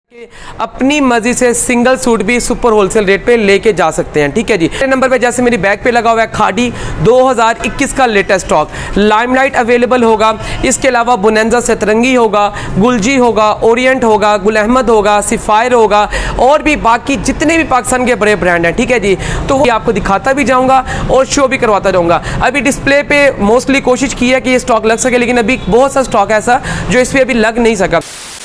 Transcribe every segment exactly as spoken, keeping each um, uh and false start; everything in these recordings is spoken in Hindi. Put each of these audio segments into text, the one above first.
अपनी मर्जी से सिंगल सूट भी सुपर होलसेल रेट पे लेके जा सकते हैं। ठीक है जी। नंबर पे जैसे मेरी बैग पे लगा हुआ है खादी दो हज़ार इक्कीस का लेटेस्ट स्टॉक, लाइमलाइट अवेलेबल होगा। इसके अलावा बुनेंजा सतरंगी होगा, गुलजी होगा, ओरिएंट होगा, गुल अहमद होगा, सिफायर होगा और भी बाकी जितने भी पाकिस्तान के बड़े ब्रांड हैं। ठीक है जी। तो वो आपको दिखाता भी जाऊँगा और शो भी करवाता जाऊँगा। अभी डिस्प्ले पे मोस्टली कोशिश की है कि ये स्टॉक लग सके, लेकिन अभी बहुत सा स्टॉक ऐसा जो इस पर अभी लग नहीं सका।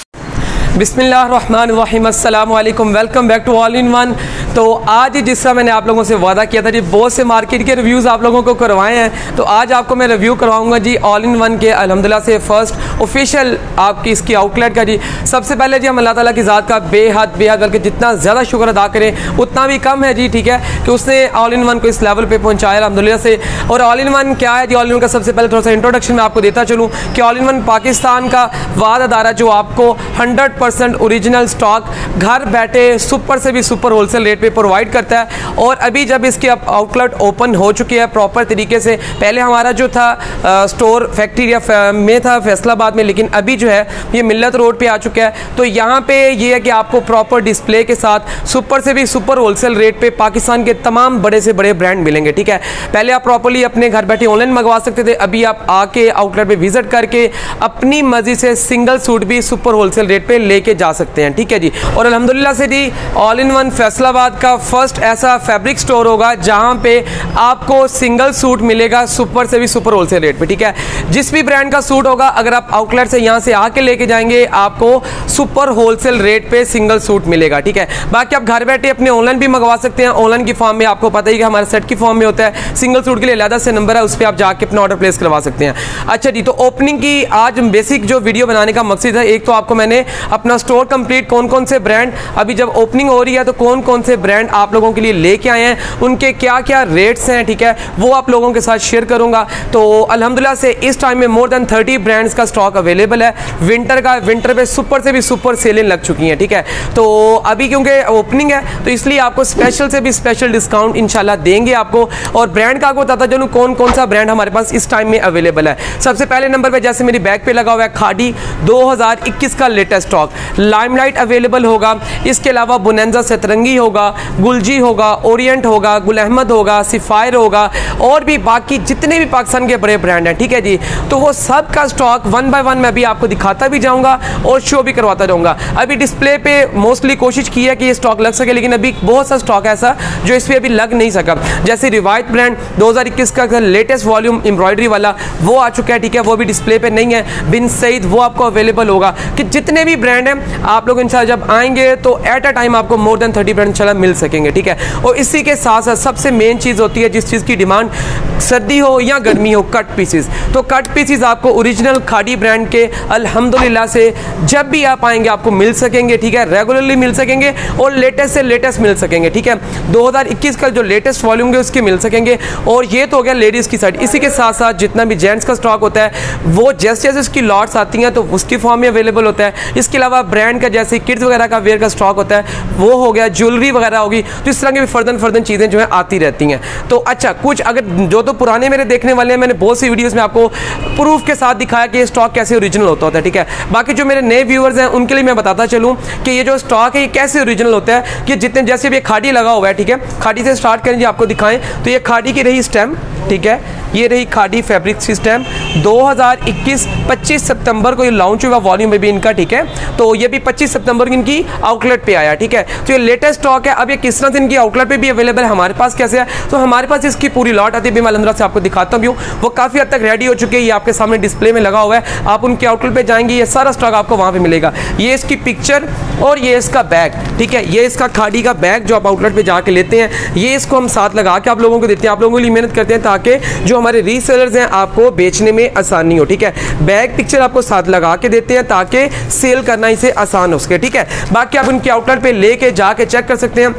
बिस्मिल्लाहिर्रहमानिर्रहीम, अस्सलाम वालेकुम, welcome back to all in one. तो आज जिसका मैंने आप लोगों से वादा किया था जी, बहुत से मार्केट के रिव्यूज़ आप लोगों को करवाए हैं, तो आज आपको मैं रिव्यू करवाऊंगा जी ऑल इन वन के अल्हम्दुलिल्लाह से फर्स्ट ऑफिशियल आपकी इसकी आउटलेट का जी। सबसे पहले जी हम अल्लाह ताला की ज़ात का बेहद बेहद बल्कि जितना ज़्यादा शुक्र अदा करें उतना भी कम है जी। ठीक है कि उसने ऑल इन वन को इस लेवल पर पहुँचाया अल्हम्दुलिल्लाह से। और ऑल इन वन क्या है जी? ऑल इन वन का सबसे पहले थोड़ा सा इंट्रोडक्शन मैं आपको देता चलूँ कि ऑल इन वन पाकिस्तान का वाद अदारा जो आपको हंड्रेड परसेंट ओरिजिनल स्टॉक घर बैठे सुपर से भी सुपर होलसेल रेट पे प्रोवाइड करता है। और अभी जब इसके आउटलेट ओपन हो चुकी है प्रॉपर तरीके से, पहले हमारा जो था आ, स्टोर फैक्ट्री में था फैसलाबाद में, लेकिन अभी जो है ये मिल्लत रोड पे आ चुका है। तो यहाँ पे ये है कि आपको प्रॉपर डिस्प्ले के साथ सुपर से भी सुपर होलसेल रेट पे पाकिस्तान के तमाम बड़े से बड़े ब्रांड मिलेंगे। ठीक है, पहले आप प्रॉपरली अपने घर बैठे ऑनलाइन मंगवा सकते थे, अभी आप आके आउटलेट पे विजिट करके अपनी मर्जी से सिंगल सूट भी सुपर होलसेल रेट पे लेके जा सकते हैं। ठीक है जी। और अल्हम्दुलिल्लाह से जी ऑल इन वन फैसलाबाद का फर्स्ट ऐसा फैब्रिक स्टोर होगा जहां पे आपको सिंगल सूट मिलेगा सुपर से भी सुपर होलसेल रेट पे। ठीक है, जिस भी ब्रांड का सूट होगा अगर आप आउटलेट से यहां से आके लेके जाएंगे आपको सुपर होलसेल रेट पे सिंगल सूट मिलेगा। ठीक है, बाकी आप घर बैठे अपने ऑनलाइन भी मंगवा सकते हैं। ऑनलाइन की फॉर्म में आपको पता ही कि हमारे सेट की फॉर्म में होता है, सिंगल सूट के लिए अलग से नंबर है, उस पर आप जाके अपना ऑर्डर प्लेस करवा सकते हैं। अच्छा जी, तो ओपनिंग की आज बेसिक जो वीडियो बनाने का मकसद है, एक तो आपको मैंने अपना स्टोर कंप्लीट कौन कौन से ब्रांड अभी जब ओपनिंग हो रही है तो कौन कौन से ब्रांड आप लोगों के लिए लेके आए हैं, उनके क्या क्या रेट्स हैं, ठीक है, वो आप लोगों के साथ शेयर करूंगा। तो अल्हम्दुलिल्लाह से इस टाइम में मोर देन थर्टी ब्रांड्स का स्टॉक अवेलेबल है। विंटर का विंटर पे सुपर से भी सुपर सेलें लग चुकी हैं। ठीक है, तो अभी क्योंकि ओपनिंग है तो इसलिए आपको स्पेशल से भी स्पेशल डिस्काउंट इंशाल्लाह देंगे आपको। और ब्रांड का आपको बताता चलूं कौन कौन सा ब्रांड हमारे पास इस टाइम में अवेलेबल है। सबसे पहले नंबर पर जैसे मेरी बैग पे लगा हुआ है खादी दो हज़ार इक्कीस का लेटेस्ट स्टॉक, लाइमलाइट अवेलेबल होगा। इसके अलावा बुनेंजा सतरंगी होगा, गुलजी होगा, ओरिएंट होगा, गुल अहमद होगा, सिफायर होगा और भी बाकी जितने भी पाकिस्तान के बड़े ब्रांड हैं। ठीक है जी, तो वो सब का स्टॉक वन बाय वन मैं अभी आपको दिखाता भी जाऊंगा और शो भी करवाता जाऊंगा। अभी डिस्प्ले पे मोस्टली कोशिश की है कि ये स्टॉक लग सके, लेकिन अभी बहुत सा स्टॉक ऐसा जो इस पर अभी लग नहीं सका। जैसे रिवायत ब्रांड दो हज़ार इक्कीस का लेटेस्ट वॉल्यूम एम्ब्रॉयडरी वाला वो आ चुका है। ठीक है, वो भी डिस्प्ले पे नहीं है। बिन सईद वो आपको अवेलेबल होगा। कि जितने भी ब्रांड हैं आप लोग इंशाल्लाह जब आएंगे तो एट अ टाइम आपको मोर देन थर्टी ब्रांड इंशाल्लाह मिल सकेंगे। ठीक है, और इसी के साथ साथ सबसे मेन चीज़ होती है जिस चीज़ की डिमांड सर्दी हो या गर्मी हो, कट पीसीज। तो कट पीसीज आपको ओरिजिनल खादी ब्रांड के अल्हम्दुलिल्लाह से जब भी आप आएंगे आपको मिल सकेंगे। ठीक है, रेगुलरली मिल सकेंगे और लेटेस्ट से लेटेस्ट मिल सकेंगे। ठीक है, दो हज़ार इक्कीस का जो लेटेस्ट वॉल्यूम है उसके मिल सकेंगे। और ये तो हो गया लेडीज़ की साइड। इसी के साथ साथ जितना भी जेंट्स का स्टॉक होता है वो जैसे जैसे उसकी लॉट्स आती हैं तो उसकी फॉर्म में अवेलेबल होता है। इसके अलावा ब्रांड का जैसे किड्स वगैरह का वेयर का स्टॉक होता है वो हो गया, ज्वेलरी वगैरह होगी, तो इस तरह की भी फर्दन फर्दन चीज़ें जो है आती रहती हैं। तो अच्छा, कुछ अगर जो तो पुराने मेरे देखने वाले हैं, मैंने बहुत सी वीडियोस में आपको प्रूफ के साथ दिखाया कि ये स्टॉक कैसे ओरिजिनल होता होता है। ठीक है, बाकी जो मेरे नए व्यूअर्स हैं उनके लिए मैं बताता चलूँ कि ये जो स्टॉक है ये कैसे ओरिजिनल होता है। कि जितने जैसे भी ये खादी लगा हुआ है, ठीक है, खादी से स्टार्ट करें जी, आपको दिखाएं तो ये खादी की रही स्टैम्प। ठीक है, ये रही खादी फैब्रिक सिस्टम दो हज़ार इक्कीस पच्चीस सितंबर को ये लॉन्च हुआ वॉल्यूम में भी इनका। ठीक है, तो ये भी पच्चीस सितंबर की इनकी आउटलेट पे आया। ठीक है, तो ये लेटेस्ट स्टॉक है। अब ये किस तरह से इनकी आउटलेट पे भी अवेलेबल है, हमारे पास कैसे है, तो हमारे पास इसकी पूरी लॉट आती है। मैं अलहमदुलिल्लाह से आपको दिखाता हूँ, वो काफ़ी हद तक रेडी हो चुकी है। ये आपके सामने डिस्प्ले में लगा हुआ है, आप उनके आउटलेट पे जाएंगे ये सारा स्टॉक आपको वहाँ पे मिलेगा। ये इसकी पिक्चर और ये इसका बैग। ठीक है, ये इसका खादी का बैग जो आप आउटलेट पे जाके लेते हैं, ये इसको हम साथ लगा के आप लोगों को देते हैं। आप लोगों के लिए मेहनत करते हैं ताकि जो हमारे रीसेलर्स हैं आपको बेचने में आसानी हो। ठीक है, बैग पिक्चर आपको साथ लगा के देते हैं ताकि सेल करना इसे आसान हो सके। ठीक है, बाकी आप उनके आउटलेट पे लेके जाके चेक कर सकते हैं।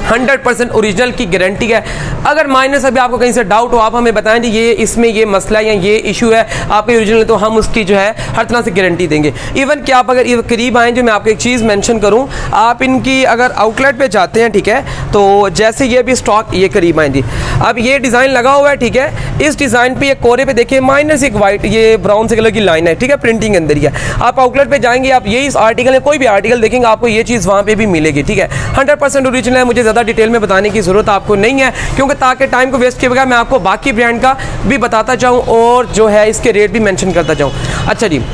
हंड्रेड परसेंट ओरिजिनल की गारंटी है। अगर माइनस अभी आपको कहीं से डाउट हो, आप हमें बताएं जी ये इसमें ये मसला या ये इशू है आपके ओरिजिनल, तो हम उसकी जो है हर तरह से गारंटी देंगे। इवन कि आप अगर करीब आएँ, जो मैं आपको एक चीज़ मेंशन करूं, आप इनकी अगर आउटलेट पे जाते हैं, ठीक है, तो जैसे ये भी स्टॉक ये करीब आए जी, अब ये डिज़ाइन लगा हुआ है, ठीक है, इस डिज़ाइन पे ये कोरे पे देखिए माइनस एक वाइट ये ब्राउन से कलर की लाइन है, ठीक है, प्रिंटिंग अंदर ही है। आप आउटलेट पे जाएंगे, आप ये इस आर्टिकल में कोई भी आर्टिकल देखेंगे आपको ये चीज़ वहाँ पे भी मिलेगी, ठीक है, हंड्रेड परसेंट ओरिजिनल है। मुझे ज़्यादा डिटेल में बताने की ज़रूरत आपको नहीं है, क्योंकि ताकि टाइम को वेस्ट किए बगैर मैं आपको बाकी ब्रांड का भी बताता जाऊँ और जो है इसके रेट भी मेंशन करता जाऊँ। अच्छा जी,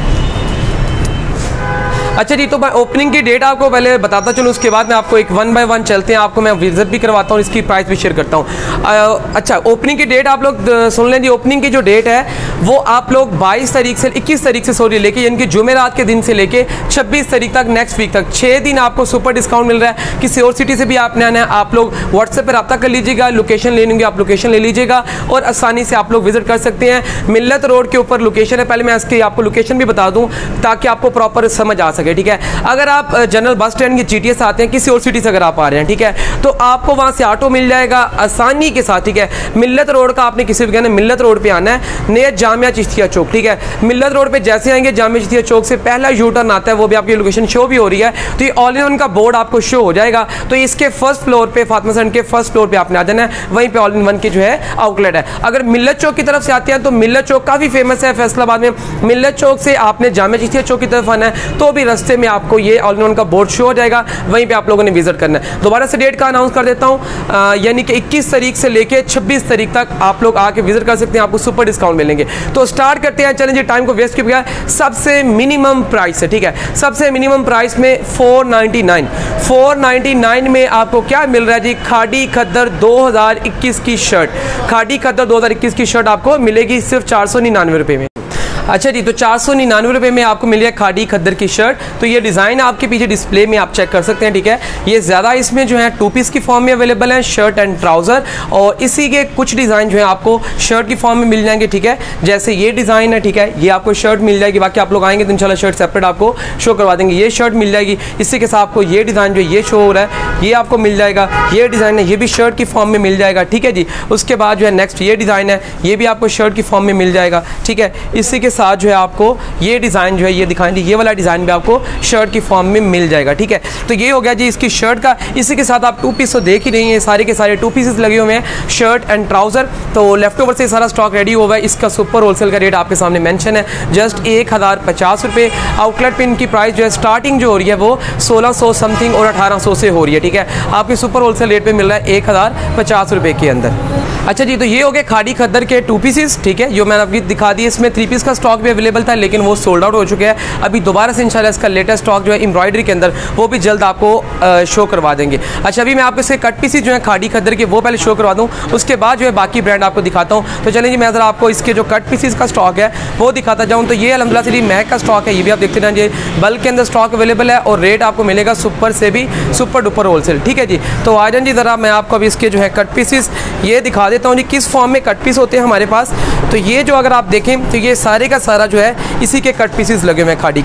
अच्छा जी, तो मैं ओपनिंग की डेट आपको पहले बताता चलूँ, उसके बाद मैं आपको एक वन बाय वन चलते हैं, आपको मैं विजिट भी करवाता हूँ, इसकी प्राइस भी शेयर करता हूँ। अच्छा, ओपनिंग की डेट आप लोग सुन लें जी। ओपनिंग की जो डेट है वो आप लोग बाईस तारीख से इक्कीस तारीख से सॉरी लेके यानी कि जुमेरात के दिन से लेके छब्बीस तारीख तक, नेक्स्ट वीक तक छः दिन आपको सुपर डिस्काउंट मिल रहा है। किसी और सिटी से भी आपने आना है, आप लोग व्हाट्सएप पर रब्ता कर लीजिएगा, लोकेशन ले लेंगे, आप लोकेशन ले लीजिएगा और आसानी से आप लोग विजिट कर सकते हैं। मिल्लत रोड के ऊपर लोकेशन है, पहले मैं इसकी आपको लोकेशन भी बता दूँ ताकि आपको प्रॉपर समझ आ सके, ठीक है। अगर आप जनरल बस स्टैंड की जीटीएस से आते हैं, किसी और सिटी से अगर आप आ रहे हैं, ठीक है, तो आपको वहां से ऑटो मिल जाएगा आसानी के साथ, ठीक है। मिल्लत रोड का आपने किसी भी कहना मिल्लत रोड पे आना है, नियर जामिया चिश्तिया चौक, ठीक है। मिल्लत रोड पे जैसे आएंगे जामिया चिश्तिया चौक से पहला यू टर्न आता है, वो भी आपकी लोकेशन शो भी हो रही है, तो ये ऑल इन वन का बोर्ड आपको शो हो जाएगा। तो इसके फर्स्ट फ्लोर पे फातिमा सेंटर के फर्स्ट फ्लोर पे आपने आ जाना है, वहीं पे ऑल इन वन की जो है आउटलेट है। अगर मिल्लत चौक की तरफ से आते हैं तो मिल्लत चौक काफी फेमस है फैसलाबाद में। मिल्लत चौक से आपने जामिया चिश्तिया चौक की तरफ आना है तो भी रास्ते में आपको ये ऑल इन वन का बोर्ड शो हो जाएगा, वहीं पे आप लोगों ने विजिट करना है। दोबारा से डेट का अनाउंस कर देता हूं, यानी कि इक्कीस तारीख से लेके छब्बीस तारीख तक आप लोग आके विजिट कर सकते हैं, आपको सुपर डिस्काउंट मिलेंगे। तो स्टार्ट करते हैं, चलेंगे, टाइम को वेस्ट किए बगैर। सबसे मिनिमम प्राइस है, ठीक है, सबसे मिनिमम प्राइस में four ninety nine four ninety nine में आपको क्या मिल रहा है जी? खादी खद्दर दो हज़ार इक्कीस की शर्ट, खादी खद्दर दो हज़ार इक्कीस की शर्ट आपको मिलेगी सिर्फ चार सौ निन्यानवे रुपये में। अच्छा जी, तो चार सौ निन्यानवे रुपये में आपको मिल है खादी खद्दर की शर्ट। तो ये डिज़ाइन आपके पीछे डिस्प्ले में आप चेक कर सकते हैं, ठीक है। ये ज़्यादा इसमें जो है टू पीस की फॉर्म में अवेलेबल है, शर्ट एंड ट्राउज़र, और इसी के कुछ डिज़ाइन जो है आपको शर्ट की फॉर्म में मिल जाएंगे, ठीक है। जैसे ये डिज़ाइन है, ठीक है, ये आपको शर्ट मिल जाएगी, बाकी आप लोग आएंगे तो इंशाल्लाह शर्ट सेपरेट आपको शो करवा देंगे। ये शर्ट मिल जाएगी, इसी के साथ आपको ये डिज़ाइन जो ये शो हो रहा है ये आपको मिल जाएगा। ये डिज़ाइन है, ये भी शर्ट की फॉर्म में मिल जाएगा, ठीक है जी। उसके बाद जो है नेक्स्ट ये डिज़ाइन है, ये भी आपको शर्ट की फॉर्म में मिल जाएगा, ठीक है। इसी के साथ जो है आपको ये डिज़ाइन जो है ये दिखाएंगे, ये वाला डिज़ाइन भी आपको शर्ट की फॉर्म में मिल जाएगा, ठीक है। तो ये हो गया जी इसकी शर्ट का। इसी के साथ आप टू पीस तो देख ही रही हैं, सारे के सारे टू पीसेस लगे हुए हैं, शर्ट एंड ट्राउज़र। तो लेफ्ट ओवर से सारा स्टॉक रेडी हुआ है। इसका सुपर होलसेल का रेट आपके सामने मेंशन है, जस्ट एक हज़ार पचास रुपये। आउटलेट पे इनकी प्राइस जो है स्टार्टिंग जो हो रही है वो सोलह सौ समथिंग और अठारह सौ से हो रही है, ठीक है। आपके सुपर होलसेल रेट पे मिल रहा है एक हज़ार पचास रुपये के अंदर। अच्छा जी, तो ये हो गए खादी खद्दर के टू पीसेस, ठीक है, जो मैंने अभी दिखा दी। इसमें थ्री पीस का स्टॉक भी अवेलेबल था लेकिन वो सोल्ड आउट हो चुके हैं। अभी दोबारा से इंशाल्लाह इसका लेटेस्ट स्टॉक जो है एम्ब्रॉयडरी के अंदर वो भी जल्द आपको शो करवा देंगे। अच्छा, अभी मैं आपको इसके कट पीसेस जो है खादी खद्दर के वो पहले शो करवा दूँ, उसके बाद जो है बाकी ब्रांड आपको दिखाता हूँ। तो चलिए जी, मैं ज़रा आपको इसके जो कट पीसेस का स्टॉक है वो दिखाता जाऊँ। तो ये अल्हम्दुलिल्लाह से महक का स्टॉक है, ये भी आप देखते रहें जी, बल्क के अंदर स्टॉक अवेलेबल है और रेट आपको मिलेगा सुपर से भी सुपर डुपर होलसेल, ठीक है जी। तो आ जाए जी, ज़रा मैं आपको अभी इसके जो है कट पीसेस ये दिखा देता हूँ जी, किस फॉर्म में कट पीस होते हैं हमारे पास। तो ये जो अगर आप देखें तो ये सारे का सारा जो है इसी के कट पीसेस लगे हुए हैं खादी के।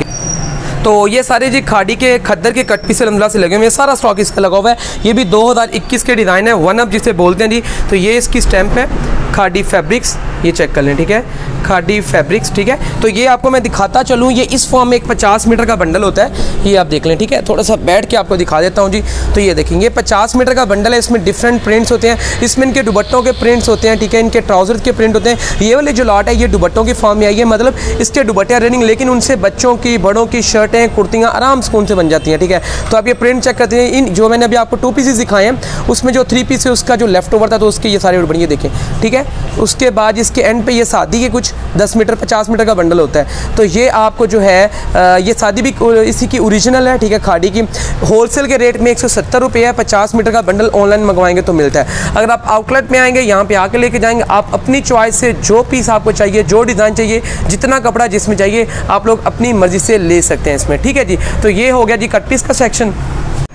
तो ये सारे जी खादी के खद्दर के कट पीस अल्हम्दुलिल्लाह से लगे हुए हैं, सारा स्टॉक इसका लगा हुआ है। ये भी दो हज़ार इक्कीस के डिज़ाइन है, वन अप जिसे बोलते हैं जी। तो ये इसकी स्टैंप है खादी फैब्रिक्स, ये चेक कर लें, ठीक है, खादी फैब्रिक्स, ठीक है। तो ये आपको मैं दिखाता चलूँ, ये इस फॉर्म में एक पचास मीटर का बंडल होता है, ये आप देख लें, ठीक है। थोड़ा सा बैठ के आपको दिखा देता हूँ जी। तो ये देखेंगे पचास मीटर का बंडल है, इसमें डिफरेंट प्रिंट्स होते हैं, इसमें इनके दुपट्टों के प्रिंट्स होते हैं, ठीक है, इनके ट्राउजर्स के प्रिंट होते हैं। ये वाले जो लॉट है ये दुपट्टों की फॉर्म में आई है, मतलब इसके दुपट्टे रनिंग, लेकिन उनसे बच्चों की बड़ों की शर्टें कुर्तियाँ आराम सुकून से बन जाती हैं, ठीक है। तो आप ये प्रिंट चेक करते हैं। इन जो मैंने अभी आपको टू पीसेस दिखाए हैं उसमें जो थ्री पीस है उसका जो लेफ्ट ओवर था तो उसके ये सारे बढ़िया देखें, ठीक है। उसके बाद इसके एंड पे ये शादी के कुछ दस मीटर पचास मीटर का बंडल होता है। तो ये आपको जो है आ, ये शादी भी इसी की ओरिजिनल है, ठीक है, खादी की। होलसेल के रेट में एक सौ सत्तर रुपये है, पचास मीटर का बंडल ऑनलाइन मंगवाएंगे तो मिलता है। अगर आप आउटलेट में आएंगे, यहाँ पे आके लेके जाएंगे, आप अपनी चॉइस से जो पीस आपको चाहिए, जो डिज़ाइन चाहिए, जितना कपड़ा जिसमें चाहिए, आप लोग अपनी मर्जी से ले सकते हैं इसमें, ठीक है जी। तो ये हो गया जी कट पीस का सेक्शन।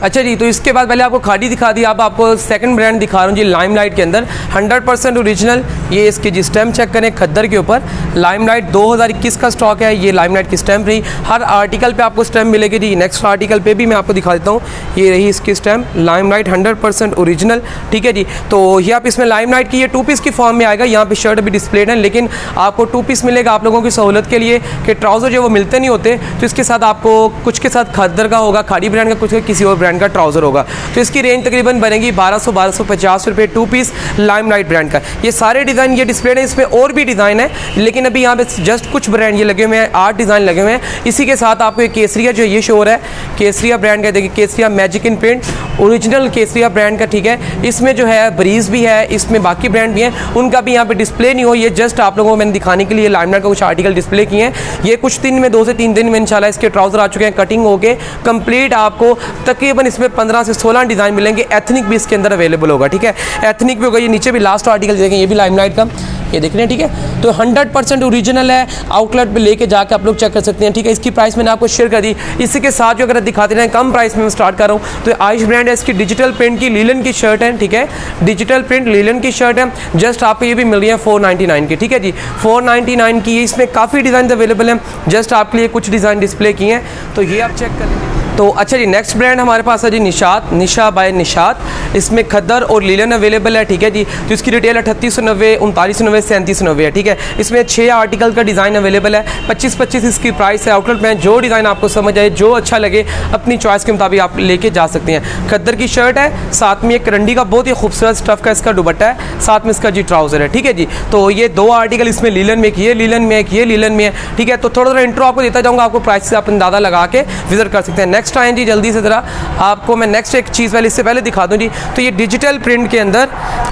अच्छा जी, तो इसके बाद पहले आपको खाड़ी दिखा दी, अब आपको सेकंड ब्रांड दिखा रहा हूँ जी लाइमलाइट के अंदर हंड्रेड परसेंट ओरिजिनल। ये इसकी जी स्टैम्प चेक करें खद्दर के ऊपर, लाइमलाइट दो हज़ार इक्कीस का स्टॉक है। ये लाइमलाइट की स्टैम्प रही, हर आर्टिकल पे आपको स्टैम्प मिलेगी जी। नेक्स्ट आर्टिकल पे भी मैं आपको दिखा देता हूँ, ये रही इसकी stamp Limelight hundred percent original, ठीक है जी। तो ये आप इसमें लाइमलाइट की ये टू पीस की फॉर्म में आएगा, यहाँ पे शर्ट भी डिस्प्लेड है, लेकिन आपको टू पीस मिलेगा आप लोगों की सहूलत के लिए कि ट्राउज़र जो वो मिलते नहीं होते, तो इसके साथ आपको कुछ के साथ खद्दर का होगा, खाड़ी ब्रांड का, कुछ किसी और ब्रांड का ट्राउज़र होगा। तो इसकी रेंज तकरीबन बनेगी बारह सौ बारह सौ पचास रुपये टू पीस लाइमलाइट ब्रांड का। ये सारे डिज़ाइन ये डिस्प्ले है, इसमें और भी डिज़ाइन है, लेकिन अभी यहाँ पे जस्ट कुछ ब्रांड ये लगे हुए हैं, आठ डिज़ाइन लगे हुए हैं। इसी के साथ आपको एक केसरिया जो ये शो हो रहा है, केसरिया ब्रांड का, देखिए Kesariya magic in print original Kesariya brand का, ठीक है। इसमें जो है ब्रीज भी है, इसमें बाकी ब्रांड भी हैं, उनका भी यहाँ पे डिस्प्ले नहीं हो, ये जस्ट आप लोगों को मैंने दिखाने के लिए लाइमलाइट का कुछ आर्टिकल डिस्प्ले किए हैं। ये कुछ दिन में, दो से तीन दिन में इंशाल्लाह इसके ट्राउज़र आ चुके हैं, कटिंग होके कंप्लीट। आपको तकरीबन इसमें पंद्रह से सोलह डिज़ाइन मिलेंगे, एथनिक भी इसके अंदर अवेलेबल होगा, ठीक है। एथनिक भी होगा, ये नीचे भी लास्ट आर्टिकल देखें, ये भी लाइमलाइट का, ये देख रहे हैं, ठीक है। तो हंड्रेड परसेंट ओरिजिनल है, आउटलेट पे लेके जाके आप लोग चेक कर सकते हैं, ठीक है। इसकी प्राइस मैंने आपको शेयर कर दी। इसी के साथ जो अगर दिखाते रहे कम प्राइस में मैं स्टार्ट कर रहा हूँ, तो आयुष ब्रांड है, इसकी डिजिटल प्रिंट की लीलन की शर्ट है, ठीक है। डिजिटल प्रिंट लीलन की शर्ट है, जस्ट आपको ये भी मिल रही है फोर नाइन्टी नाइन की, ठीक है जी। फोर नाइन्टी नाइन की, इसमें काफ़ी डिज़ाइन अवेलेबल हैं, जस्ट आपके लिए कुछ डिज़ाइन डिस्प्ले किए हैं, तो ये आप चेक कर लीजिए। तो अच्छा जी, नेक्स्ट ब्रांड हमारे पास है जी निशात, निशा बाय निशात। इसमें खद्दर और लीलन अवेलेबल है, ठीक है जी। तो इसकी रिटेल अठतीस सौ नब्बे, उनतालीस सौ नब्बे, सैंतीस सौ नब्बे है, ठीक है। इसमें छः आर्टिकल का डिज़ाइन अवेलेबल है, पच्चीस पच्चीस इसकी प्राइस है। आउटलेट में जो डिज़ाइन आपको समझ आए, जो अच्छा लगे, अपनी चॉइस के मुताबिक आप लेके जा सकते हैं। खद्दर की शर्ट है, साथ में एक करंडी का बहुत ही खूबसूरत स्टफ़ का इसका दुपट्टा है, साथ में इसका जी ट्राउज़र है, ठीक है जी। तो ये दो आर्टिकल इसमें लीलन में, एक ये लीलन में, एक ये लीलन में है, ठीक है। तो थोड़ा थोड़ा इंट्रो आपको देता जाऊँगा, आपको प्राइस से आप अंदाज़ा लगा के विजिट कर सकते हैं। नेक्स्ट आएँ जी जल्दी से, ज़रा आपको मैं नेक्स्ट एक चीज़ पहले इससे पहले दिखा दूं जी। तो ये डिजिटल प्रिंट के अंदर,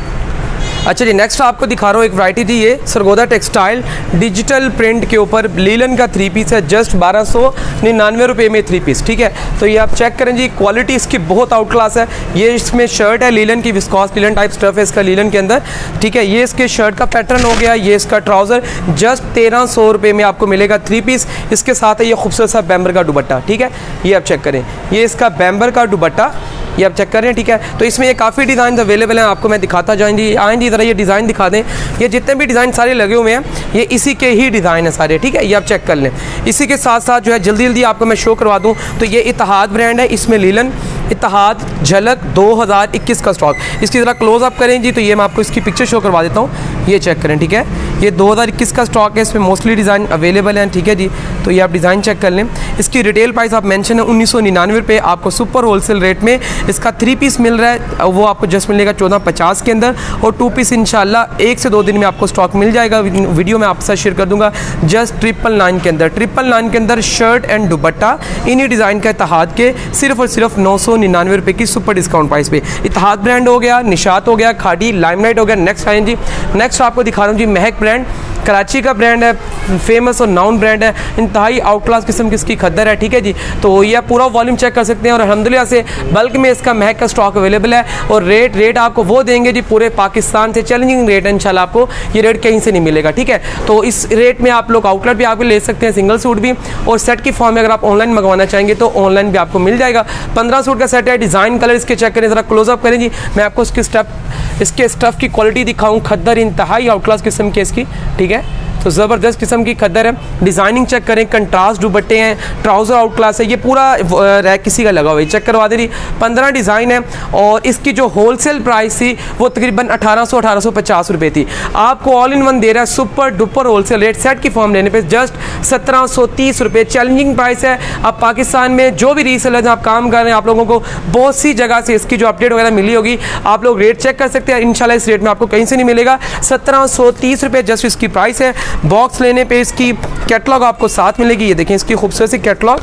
अच्छा जी, नेक्स्ट आपको दिखा रहा हूँ एक वैरायटी थी, ये सरगोदा टेक्सटाइल डिजिटल प्रिंट के ऊपर लीलन का थ्री पीस है, जस्ट बारह सौ निन्यानवे रुपये में थ्री पीस, ठीक है। तो ये आप चेक करें जी, क्वालिटी इसकी बहुत आउट क्लास है। ये इसमें शर्ट है लीलन की, विस्कॉस लीलन टाइप स्टफ है इसका लीलन के अंदर, ठीक है। ये इसके शर्ट का पैटर्न हो गया, ये इसका ट्राउज़र जस्ट तेरह सौ रुपये में आपको मिलेगा थ्री पीस। इसके साथ है ये खूबसूरत सा बैम्बर का दुपट्टा, ठीक है। ये आप चेक करें, ये इसका बैम्बर का दुपट्टा, ये आप चेक कर रहे हैं, ठीक है। तो इसमें ये काफ़ी डिज़ाइन अवेलेबल हैं, आपको मैं दिखाता जाएंगे। आएंगे ज़रा ये डिज़ाइन दिखा दें, ये जितने भी डिज़ाइन सारे लगे हुए हैं, ये इसी के ही डिज़ाइन है सारे, ठीक है। ये आप चेक कर लें। इसी के साथ साथ जो है जल्दी जल्दी आपको मैं शो करवा दूँ, तो ये इत्तेहाद ब्रांड है, इसमें लीलन इत्तेहाद झलक दो हज़ार इक्कीस का स्टॉक। इसकी ज़रा क्लोज अप करें जी, तो ये मैं आपको इसकी पिक्चर शो करवा देता हूँ, ये चेक करें, ठीक है। ये दो हज़ार इक्कीस का स्टॉक है, इसमें मोस्टली डिज़ाइन अवेलेबल हैं, ठीक है जी। तो ये आप डिज़ाइन चेक कर लें। इसकी रिटेल प्राइस आप मेंशन है उन्नीस सौ निन्यानवे रुपये, आपको सुपर होलसेल रेट में इसका थ्री पीस मिल रहा है, वो आपको जस्ट मिलेगा चौदह पचास के अंदर, और टू पीस इंशाल्लाह एक से दो दिन में आपको स्टॉक मिल जाएगा। वीडियो में आपके साथ शेयर कर दूंगा, जस्ट ट्रिपल नाइन के अंदर, ट्रिपल नाइन के अंदर शर्ट एंड दुपट्टा इन्हीं डिज़ाइन का इत्तेहाद के सिर्फ और सिर्फ नौ सौ निन्यानवे रुपये की सुपर डिस्काउंट प्राइस पे। इत्तेहाद ब्रांड हो गया, निशात हो गया, खाड़ी लाइमलाइट हो गया। नेक्स्ट आएँ जी, नेक्स्ट आपको दिखा रहा हूँ जी महक ब्रांड, कराची का ब्रांड है, फेमस और नाउन ब्रांड है, इंतहाई आउट क्लास किस्म की इसकी खद्दर है, ठीक है जी। तो ये पूरा वॉल्यूम चेक कर सकते हैं, और अल्हम्दुलिल्लाह से बल्क में इसका महक का स्टॉक अवेलेबल है, और रेट रेट आपको वो देंगे जी पूरे पाकिस्तान से, चैलेंजिंग रेट है इंशाल्लाह, आपको ये रेट कहीं से नहीं मिलेगा, ठीक है। तो इस रेट में आप लोग आउटलेट भी आपको ले सकते हैं, सिंगल सूट भी, और सेट की फॉर्म में अगर आप ऑनलाइन मंगवाना चाहेंगे तो ऑनलाइन भी आपको मिल जाएगा। पंद्रह सूट का सेट है, डिज़ाइन कलर इसके चेक करें, ज़रा क्लोजअप करें जी। मैं आपको इसकी स्टफ इसके स्टफ़ की क्वालिटी दिखाऊँ, खद्दर इंतहाई आउट क्लास किस्म की इसकी, ठीक है। तो ज़बरदस्त किस्म की खद्दर है, डिज़ाइनिंग चेक करें, कंट्रास्ट दुपट्टे हैं, ट्राउज़र आउट क्लास है, ये पूरा रैक किसी का लगा हुआ है, चेक करवा दे रही। पंद्रह डिज़ाइन है, और इसकी जो होलसेल प्राइस थी वो तकरीबन अठारह सौ अठारह सौ पचास रुपये थी, आपको ऑल इन वन दे रहा है super duper wholesale rate, set की फॉर्म लेने पे जस्ट सत्रह सौ तीस रुपये। चैलेंजिंग प्राइस है। अब पाकिस्तान में जो भी रीसेलर्स आप काम कर रहे हैं, आप लोगों को बहुत सी जगह से इसकी जो अपडेट वगैरह मिली होगी, आप लोग रेट चेक कर सकते हैं। इंशाल्लाह इस रेट में आपको कहीं से नहीं मिलेगा, सत्रह सौ तीस रुपये जस्ट इसकी प्राइस है। बॉक्स लेने पे इसकी कैटलॉग आपको साथ मिलेगी, ये देखें इसकी खूबसूरत सी कैटलॉग,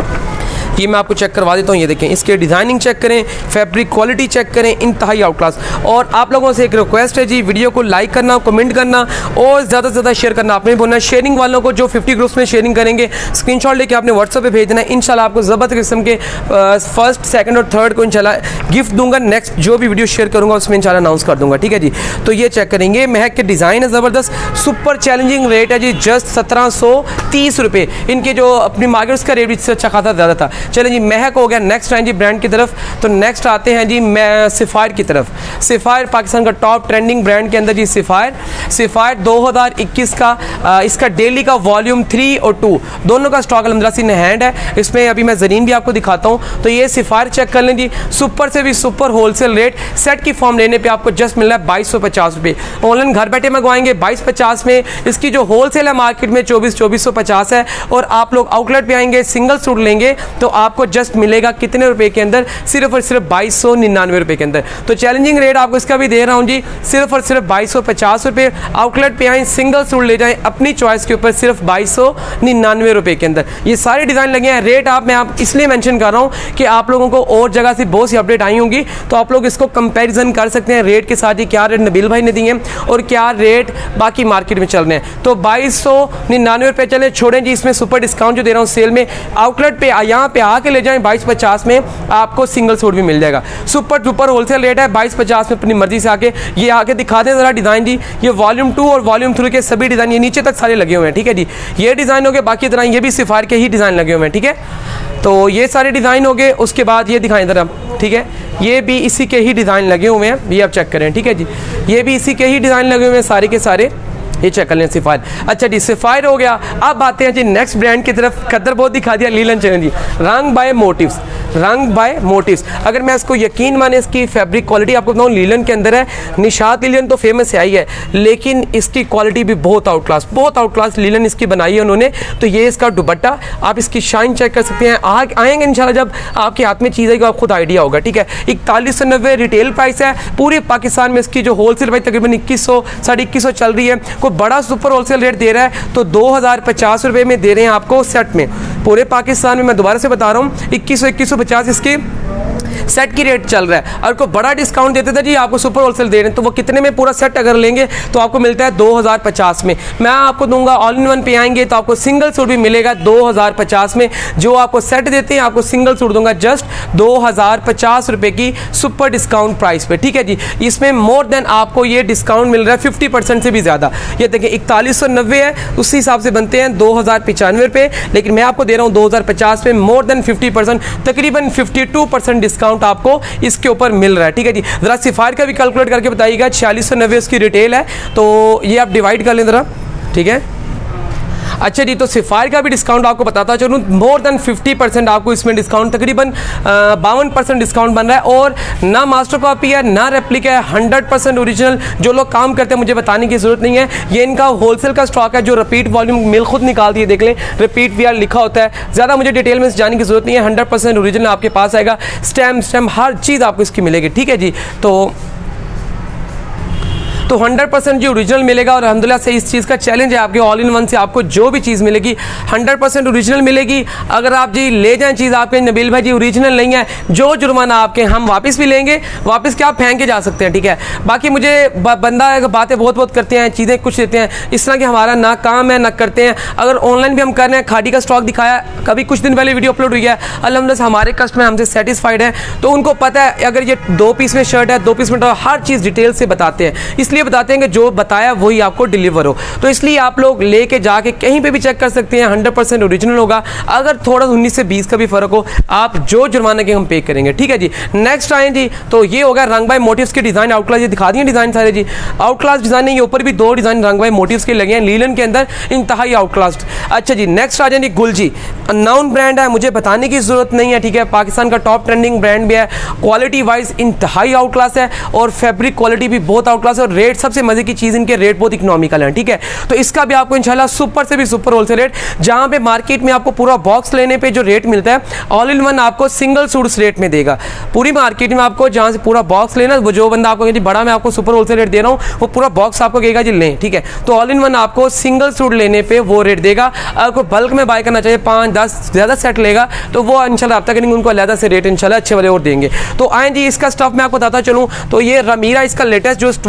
ये मैं आपको चेक करवा देता हूँ। ये देखें, इसके डिज़ाइनिंग चेक करें, फैब्रिक क्वालिटी चेक करें, इंतहाई आउट क्लास। और आप लोगों से एक रिक्वेस्ट है जी, वीडियो को लाइक करना, कमेंट करना और ज़्यादा से ज़्यादा शेयर करना। आपने बोलना शेयरिंग वालों को जो फिफ्टी ग्रुप्स में शेयरिंग करेंगे, स्क्रीनशॉट लेके आपने व्हाट्सएप पे भेजना है। इंशाल्लाह आपको ज़बरदस्त किस्म के फर्स्ट सेकंड और थर्ड को इंशाल्लाह गिफ्ट दूंगा। नेक्स्ट जो भी वीडियो शेयर करूँगा उसमें इंशाल्लाह अनाउंस कर दूँगा, ठीक है जी। तो ये चेक करेंगे, महक के डिज़ाइन है ज़बरदस्त, सुपर चैलेंजिंग रेट है जी, जस्ट सत्रह सौ तीस रुपये इनके जो अपनी मार्केट उसका रेट भी इससे अच्छा खासा ज़्यादा था। चलें जी, महक हो गया। नेक्स्ट आए जी ब्रांड की तरफ, तो नेक्स्ट आते हैं जी मैं सिफायर की तरफ। सिफायर पाकिस्तान का टॉप ट्रेंडिंग ब्रांड के अंदर जी सिफायर सिफायर दो हज़ार इक्कीस का आ, इसका डेली का वॉल्यूम थ्री और टू दोनों का स्टॉक अल्हम्दुलिल्लाह इन हैंड है। इसमें अभी मैं ज़रीन भी आपको दिखाता हूँ। तो ये सिफायर चेक कर लें जी, सुपर से भी सुपर होलसेल रेट सेट की फॉर्म लेने पे आपको जस्ट मिल रहा है बाईस सौ पचास रुपये। ऑनलाइन घर बैठे मंगवाएंगे बाईस पचास में, इसकी जो होलसेल है मार्केट में चौबीस चौबीस सौ पचास है, और आप लोग आउटलेट पे आएंगे सिंगल सूट लेंगे तो आपको जस्ट मिलेगा कितने रुपए के अंदर, सिर्फ और सिर्फ बाईस सौ निन्यानवे रुपये के अंदर। तो चैलेंजिंग रेट आपको इसका भी दे रहा हूँ जी, सिर्फ और सिर्फ बाईस सौ पचास रुपये। आउटलेट पे आए सिंगल सूट ले जाएं अपनी चॉइस के ऊपर सिर्फ बाईस सौ निन्यानवे रुपये के अंदर। ये सारे डिज़ाइन लगे हैं। रेट आप मैं आप इसलिए मेंशन कर रहा हूँ कि आप लोगों को और जगह से बहुत सी अपडेट आई होंगी, तो आप लोग इसको कंपैरिजन कर सकते हैं रेट के साथ ही, क्या रेट नबील भाई ने दिए हैं और क्या रेट बाकी मार्केट में चल रहे हैं। तो बाईस सौ निन्यानवे रुपये चले छोड़ें जी, इसमें सुपर डिस्काउंट जो दे रहा हूँ सेल में, आउटलेट पे यहाँ पे आके ले जाएं बाईस पचास में आपको सिंगल सूट भी मिल जाएगा। सुपर सुपर होलसेल रेट है बाईस पचास में, अपनी मर्जी से आके ये आके दिखा दें ज़रा डिज़ाइन जी। ये वॉल्यूम टू और वॉल्यूम थ्री के सभी डिज़ाइन ये नीचे तक सारे लगे हुए हैं, ठीक है जी। ये डिज़ाइन हो गए, बाकी तरह ये भी सिफायर के ही डिज़ाइन लगे हुए हैं, ठीक है। तो ये सारे डिज़ाइन हो गए। उसके बाद ये दिखाएं ज़रा, ठीक है, ये भी इसी के ही डिज़ाइन लगे हुए हैं, ये आप चेक करें, ठीक है जी। ये भी इसी के ही डिज़ाइन लगे हुए हैं सारे के सारे, ये चेक कर लें सिफायर। अच्छा जी, सिफायर हो गया। अब आते हैं जी नेक्स्ट ब्रांड की तरफ। खद्दर बहुत दिखा दिया, लीलन चैन जी। Rang by Motifs, Rang by Motifs. अगर मैं इसको यकीन माने इसकी फैब्रिक क्वालिटी आपको बताऊँ, लीलन के अंदर है। निशात लीलन तो फेमस है ही है, लेकिन इसकी क्वालिटी भी बहुत आउट क्लास, बहुत आउट क्लास लीलन इसकी बनाई है उन्होंने। तो ये इसका दुपट्टा, आप इसकी शाइन चेक कर सकते हैं। आ, आएंगे इंशाल्लाह जब आपके हाथ में चीज़ आएगी आप खुद आइडिया होगा, ठीक है। इकतालीस सौ नब्बे रिटेल प्राइस है। पूरे पाकिस्तान में इसकी जो होलसेल प्राइस तकरीबन इक्कीस सौ साढ़े इक्कीस सौ चल रही है। कोई बड़ा सुपर होलसेल रेट दे रहा है तो दो हज़ार पचास रुपये में दे रहे हैं आपको सेट में। पूरे पाकिस्तान में मैं दोबारा से बता रहा हूँ इक्कीस सौ इक्कीस सौ पचास इसकी सेट की रेट चल रहा है। और कोई बड़ा डिस्काउंट देते थे जी आपको सुपर होलसेल दे रहे हैं, तो वो कितने में पूरा सेट अगर लेंगे तो आपको मिलता है दो हज़ार पचास में। मैं आपको दूंगा ऑल इन वन पे आएंगे तो आपको सिंगल सूट भी मिलेगा दो हज़ार पचास में। जो आपको सेट देते हैं आपको सिंगल सूट दूंगा जस्ट दो हज़ार पचास रुपये की सुपर डिस्काउंट प्राइस पे, ठीक है जी। इसमें मोर देन आपको ये डिस्काउंट मिल रहा है फिफ्टी परसेंट से भी ज़्यादा। ये देखिए इकतालीस सौ नब्बे है, उसी हिसाब से बनते हैं दो हज़ार पचानवे रुपये, लेकिन मैं आपको दे रहा हूँ दो हज़ार पचास में मोर देन फिफ्टी परसेंट, तकरीबन फिफ्टी टू परसेंट डिस्काउंट आपको इसके ऊपर मिल रहा है, ठीक है जी। जरा सिफायर का भी कैलकुलेट करके बताइएगा। छियालीस सौ नब्बे उसकी रिटेल है, तो ये आप डिवाइड कर लें ज़रा, ठीक है। अच्छा जी, तो सिफायर का भी डिस्काउंट आपको बताता चलूँ, मोर देन फिफ्टी परसेंट आपको इसमें डिस्काउंट, तकरीबन बावन परसेंट डिस्काउंट बन रहा है। और ना मास्टर कॉपी है ना रेप्लिका है, हंड्रेड परसेंट ओरिजिनल। जो लोग काम करते हैं मुझे बताने की ज़रूरत नहीं है, ये इनका होलसेल का स्टॉक है। जो रिपीट वॉल्यूम मिल खुद निकालती है, देख लें रिपीट वी आर लिखा होता है। ज़्यादा मुझे डिटेल में जाने की ज़रूरत नहीं है, हंड्रेड परसेंट ओरिजिनल आपके पास आएगा। स्टैम्प स्टैम्प हर चीज़ आपको इसकी मिलेगी, ठीक है जी। तो तो हंड्रेड परसेंट जो ओरिजिनल मिलेगा, और अल्हम्दुलिल्लाह से इस चीज़ का चैलेंज है आपके ऑल इन वन से आपको जो भी चीज़ मिलेगी हंड्रेड परसेंट ओरिजिनल मिलेगी। अगर आप जी ले जाएं चीज़ आपके नबील भाई जी ओरिजिनल नहीं है, जो जुर्माना आपके हम वापस भी लेंगे, वापस क्या आप फेंक के जा सकते हैं, ठीक है। बाकी मुझे बंदा बातें बहुत बहुत करते हैं, चीज़ें कुछ देते हैं, इस तरह की हमारा ना काम है ना करते हैं। अगर ऑनलाइन भी हम कर रहे हैं, खाड़ी का स्टॉक दिखाया, कभी कुछ दिन पहले वीडियो अपलोड हुई है, अल्हम्दुलिल्लाह से हमारे कस्टमर हमसे सेटिस्फाइड है, तो उनको पता है अगर ये दो पीस में शर्ट है, दो पीस में हर चीज़ डिटेल से बताते हैं। इसलिए बताते हैं कि जो बताया वही आपको डिलीवर हो। तो इसलिए आप लोग लेके जाके कहीं पे भी चेक कर सकते हैं, हंड्रेड परसेंट ओरिजिनल होगा। अगर थोड़ा उन्नीस से बीस का भी फर्क हो, आप जो जुर्माने के हम पे करेंगे, ठीक है जी। नेक्स्ट आए जी, तो ये हो गया रंग बाय मोटिव्स के डिजाइन आउट क्लास। ये दिखा दिए डिजाइन सारे जी, आउट क्लास डिजाइन है। ये ऊपर भी दो डिजाइन रंग बाय मोटिव्स के लगे हैं, लीलन के अंदर इंतहाई आउट क्लास। अच्छा जी, नेक्स्ट आ जाए गुलजी, अननाउन ब्रांड है, मुझे बताने की जरूरत नहीं है, ठीक है। पाकिस्तान का टॉप ट्रेंडिंग ब्रांड भी है, क्वालिटी वाइज इंतहाई आउट क्लास है, और फैब्रिक क्वालिटी भी बहुत आउट क्लास है, और रेट सबसे मजे की चीज इनके रेट बहुत इकोनॉमिकल है, ठीक है। तो इसका भी आपको इंशाल्लाह सुपर से भी सुपर होलसेल रेट, जहां पे मार्केट में आपको पूरा बॉक्स लेने पे जो रेट मिलता है, ऑल इन वन आपको सिंगल सूट्स रेट में देगा। पूरी मार्केट में आपको जहां से पूरा बॉक्स लेना, वो जो बंदा आपको बड़ा मैं आपको सुपर होलसेल रेट दे रहा हूं, वो पूरा बॉक्स आपको कहेगा जी लें, ठीक है। तो ऑल इन वन आपको सिंगल सूट लेने पे वो रेट देगा। अगर कोई बल्क में बाय करना चाहिए, पाँच दस ज़्यादा सेट लेगा, तो वो इंशाल्लाह आप तक उनको अलग से रेट इंशाल्लाह अच्छे वाले और देंगे। तो आए जी, इसका स्टफ मैं आपको बताता चलूँ, तो ये रमीरा इसका लेटेस्ट जो वॉल्यूम आया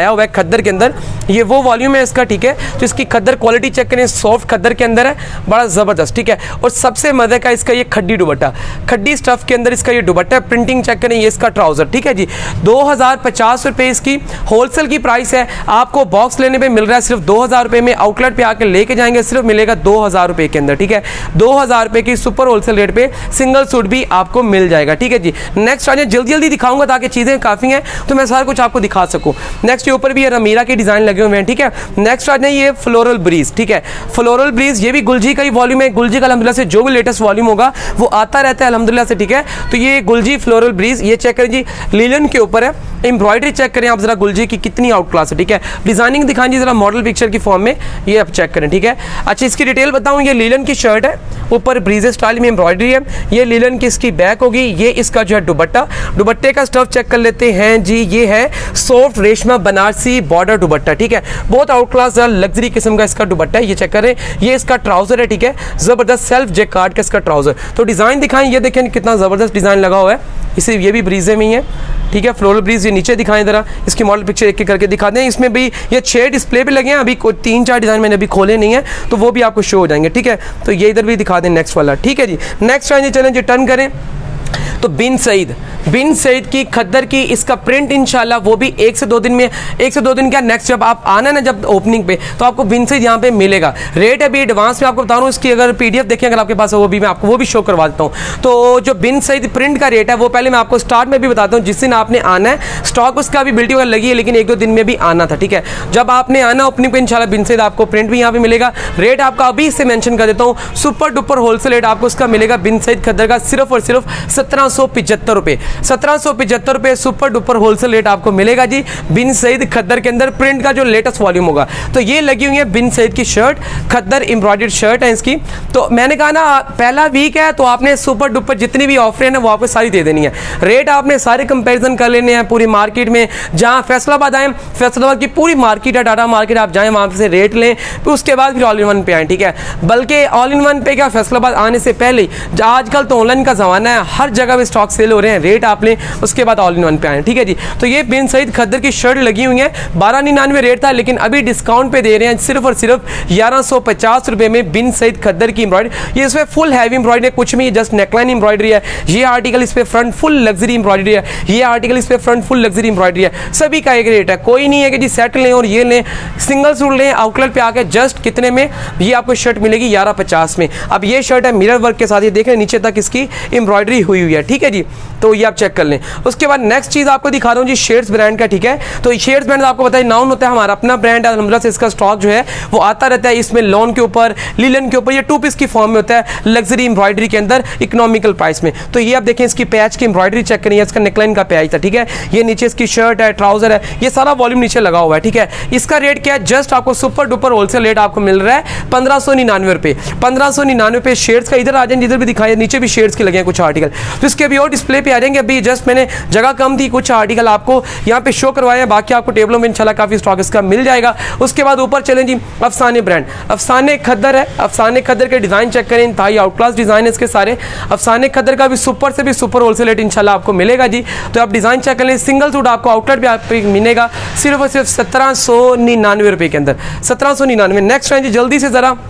हुआ है खद्दर के अंदर, ये वो वॉल्यूम है इसका, ठीक है। तो इसकी खद्दर क्वालिटी चेक करें, सॉफ्ट खद्दर के अंदर है, बड़ा ज़बरदस्त, ठीक है। और सबसे मज़े का इसका ये खड्डी दुपट्टा, खड्डी स्टफ़ के अंदर इसका ये दुपट्टा है, प्रिंटिंग चेक करें, ये इसका ट्राउज़र, ठीक है जी। दो हज़ार पचास रुपये इसकी होलसेल की प्राइस है, आपको बॉक्स लेने पे मिल रहा है सिर्फ दो हज़ार रुपये में, आउटलेट पे आके लेके जाएंगे सिर्फ मिलेगा दो हज़ार रुपये के अंदर, ठीक है। दो हज़ार रुपये की सुपर होलसेल रेट पे सिंगल सूट भी आपको मिल जाएगा, ठीक है जी। नेक्स्ट आज जल्दी जल्दी दिखाऊंगा ताकि चीज़ें काफ़ी हैं तो मैं सारा कुछ आपको दिखा सकूँ। नेक्स्ट के ऊपर भी ये रमीरा के डिज़ाइन लगे हुए हैं, ठीक है। नेक्स्ट आज ये फ्लोरल ब्रीज, ठीक है। फ्लोरल ब्रीज ये भी गुलजी का ही वॉल्यूम है, गुलजी का अल्हम्दुलिल्लाह से जो भी लेटेस्ट वॉल्यूम होगा वो आता रहता है अल्हम्दुलिल्लाह से, ठीक है। तो ये गुलजी फ्लोरल ब्रीज, ये चेक करें जी, लिलन के ऊपर है, एम्ब्रॉयडरी चेक करें आप जरा गुलजी की कितनी आउट क्लास है, ठीक है। डिजाइनिंग दिखाएं जी जरा मॉडल पिक्चर की फॉर्म में, ये आप चेक करें, ठीक है। अच्छा इसकी डिटेल बताऊं, ये लिलन की शर्ट है, ऊपर ब्रीज स्टाइल में एम्ब्रॉयडरी है, ये लिलन की इसकी बैक होगी, ये इसका जो है दुपट्टा, दुपट्टे का स्टफ चेक कर लेते हैं जी, ये है सॉफ्ट रेशमा बनारसी बॉर्डर दुपट्टा, ठीक है। बहुत आउट क्लास लग्जरी किस्म का इसका दुपट्टा है, ये चेक करें, ये इसका ट्राउजर है, ठीक है, जबरदस्त सेल्फ जैकार्ड का इसका ट्राउजर। तो डिजाइन दिखाएं, ये देखें कितना जबरदस्त डिजाइन लगा हुआ है, इसे ये भी ब्रीजे में ही है, ठीक है। फ्लोरल ब्रीज ये नीचे दिखाएं जरा, इसकी मॉडल पिक्चर एक एक करके दिखा दें। इसमें भी ये छह डिस्प्ले पे लगे हैं, अभी कोई तीन चार डिजाइन मैंने अभी खोले नहीं है तो वो भी आपको शो हो जाएंगे, ठीक है। तो ये इधर भी दिखा दें नेक्स्ट वाला, ठीक है जी। नेक्स्ट आइए चलें जी, टर्न करें तो बिन सईद, बिन सईद की खद्दर की इसका प्रिंट इंशाल्लाह वो भी एक से दो दिन में, एक से दो दिन क्या नेक्स्ट जब आप आना ना जब ओपनिंग पे तो आपको बिन सईद यहाँ पे मिलेगा। रेट अभी एडवांस में आपको बता रहा हूँ, इसकी अगर पीडीएफ देखें अगर आपके पास है वो भी मैं आपको वो भी शो करवा देता हूँ। तो जो बिन सईद प्रिंट का रेट है वो पहले मैं आपको स्टार्ट में भी बताता हूँ, जिस दिन आपने आना है स्टॉक उसका भी बिल्टी वगैरह लगी है लेकिन एक दो दिन में भी आना था, ठीक है। जब आपने आना ओपनिंग पे इंशाल्लाह बिन सईद आपको प्रिंट भी यहाँ पे मिलेगा। रेट आपका अभी इससे मेंशन कर देता हूँ, सुपर डुपर होलसेल रेट आपको उसका मिलेगा बिन सईद खद्दर का सिर्फ और सिर्फ सत्रह सौ पिछहत्तर रुपये, सत्रह सौ पिछहत्तर रुपये सुपर डुपर होलसेल रेट आपको मिलेगा जी बिन सईद खद्दर के अंदर प्रिंट का जो लेटेस्ट वॉल्यूम होगा। तो ये लगी हुई है बिन सईद की शर्ट, खद्दर एम्ब्रॉयडर्ड शर्ट है इसकी। तो मैंने कहा ना पहला वीक है तो आपने सुपर डुपर जितनी भी ऑफर है ना वो आपको सारी दे देनी है। रेट आपने सारे कंपैरिजन कर लेने हैं पूरी मार्केट में, जहाँ फैसलाबाद आए, फैसलाबाद की पूरी मार्केट है, टाटा मार्केट आप जाएँ वहाँ से रेट लें, फिर उसके बाद फिर ऑल इन वन पे आए, ठीक है। बल्कि ऑल इन वन पे क्या फैसलाबाद आने से पहले, आजकल तो ऑनलाइन का ज़माना है, हर जगह पे स्टॉक सेल हो रहे हैं, रेट आप लें उसके बाद ऑल इन वन पे आए, ठीक है जी। तो ये बिन सईद खद्दर की शर्ट लगी हुई है, बारह निन्यानवे रेट था लेकिन अभी डिस्काउंट पे दे रहे हैं सिर्फ और सिर्फ ग्यारह सौ पचास रुपए में बिन सईद खद्दर की एम्ब्रॉयडरी। ये इसमें फुल हैवी एम्ब्रॉयडरी है, कुछ नहीं जस्ट नेकलाइन एम्ब्रॉयडरी है। ये आर्टिकल इस पे फ्रंट फुल लग्जरी एम्ब्रॉयडरी है, ये आर्टिकल इस पे फ्रंट फुल लग्जरी एम्ब्रॉयडरी है। सभी का एक रेट है, कोई नहीं है कि जी सेट लें और ये लें, सिंगल सूट लें आउटलेट पे आके जस्ट कितने में ये आपको शर्ट मिलेगी ग्यारह पचास में। अब ये शर्ट है मिरर वर्क के साथ, ये देख रहे नीचे तक इसकी एम्ब्रॉयडरी हुई हुई है, ठीक है जी। तो ये आप चेक कर लें। उसके बाद नेक्स्ट चीज़ आपको दिखा रहा हूँ जी शेड्स ब्रांड का, ठीक है। तो शेड्स ब्रांड आपको बताइए नाउन होता है, हमारा अपना ब्रांड है अल्हम्दुलिल्लाह से, इसका स्टॉक जो है वो आता रहता है। इसमें लॉन के ऊपर, लिलन के ऊपर, ये टू पीस की फॉर्म में होता है, लग्जरी एम्ब्रॉयडरी के अंदर इकोनॉमिकल प्राइस में। तो ये आप देखें इसकी पैच की एम्ब्रॉयडरी चेक करें, इसका नेकलाइन का पैच था, ठीक है। ये नीचे इसकी शर्ट है, ट्राउजर है, ये सारा वॉल्यूम नीचे लगा हुआ है, ठीक है। इसका रेट क्या है, जस्ट आपको सुपर डुपर होलसेल रेट आपको मिल रहा है पंद्रह सौ निन्यानवे रुपये, पंद्रह सौ निन्यानवे पे शेड्स का। इधर आ जाए, इधर भी दिखाया, नीचे भी शेड्स के लगे हैं कुछ आर्टिकल, तो इसके अभी और डिस्प्ले पे आ जाएंगे। अभी जस्ट मैंने जगह कम थी, कुछ आर्टिकल आपको यहाँ पे शो करवाए हैं, बाकी आपको टेबलों में इंशाल्लाह काफी स्टॉक इसका मिल जाएगा। उसके बाद ऊपर चलें जी, अफसाने ब्रांड, अफसाने खद्दर है, अफसाने खद्दर के डिजाइन चेक करें, इंतहाई आउटक्लास डिजाइन है इसके सारे। अफसाने खद्दर का भी सुपर से भी सुपर होलसेल रेट इंशाल्लाह आपको मिलेगा जी। तो आप डिजाइन चेक कर लें, सिंगल सूट आपको आउटलेट भी आपको मिलेगा सिर्फ और सिर्फ सत्रह सौ निन्यानवे रुपये के अंदर, सत्रह सौ निन्यानवे। नेक्स्ट रेंज जल्दी से जरा,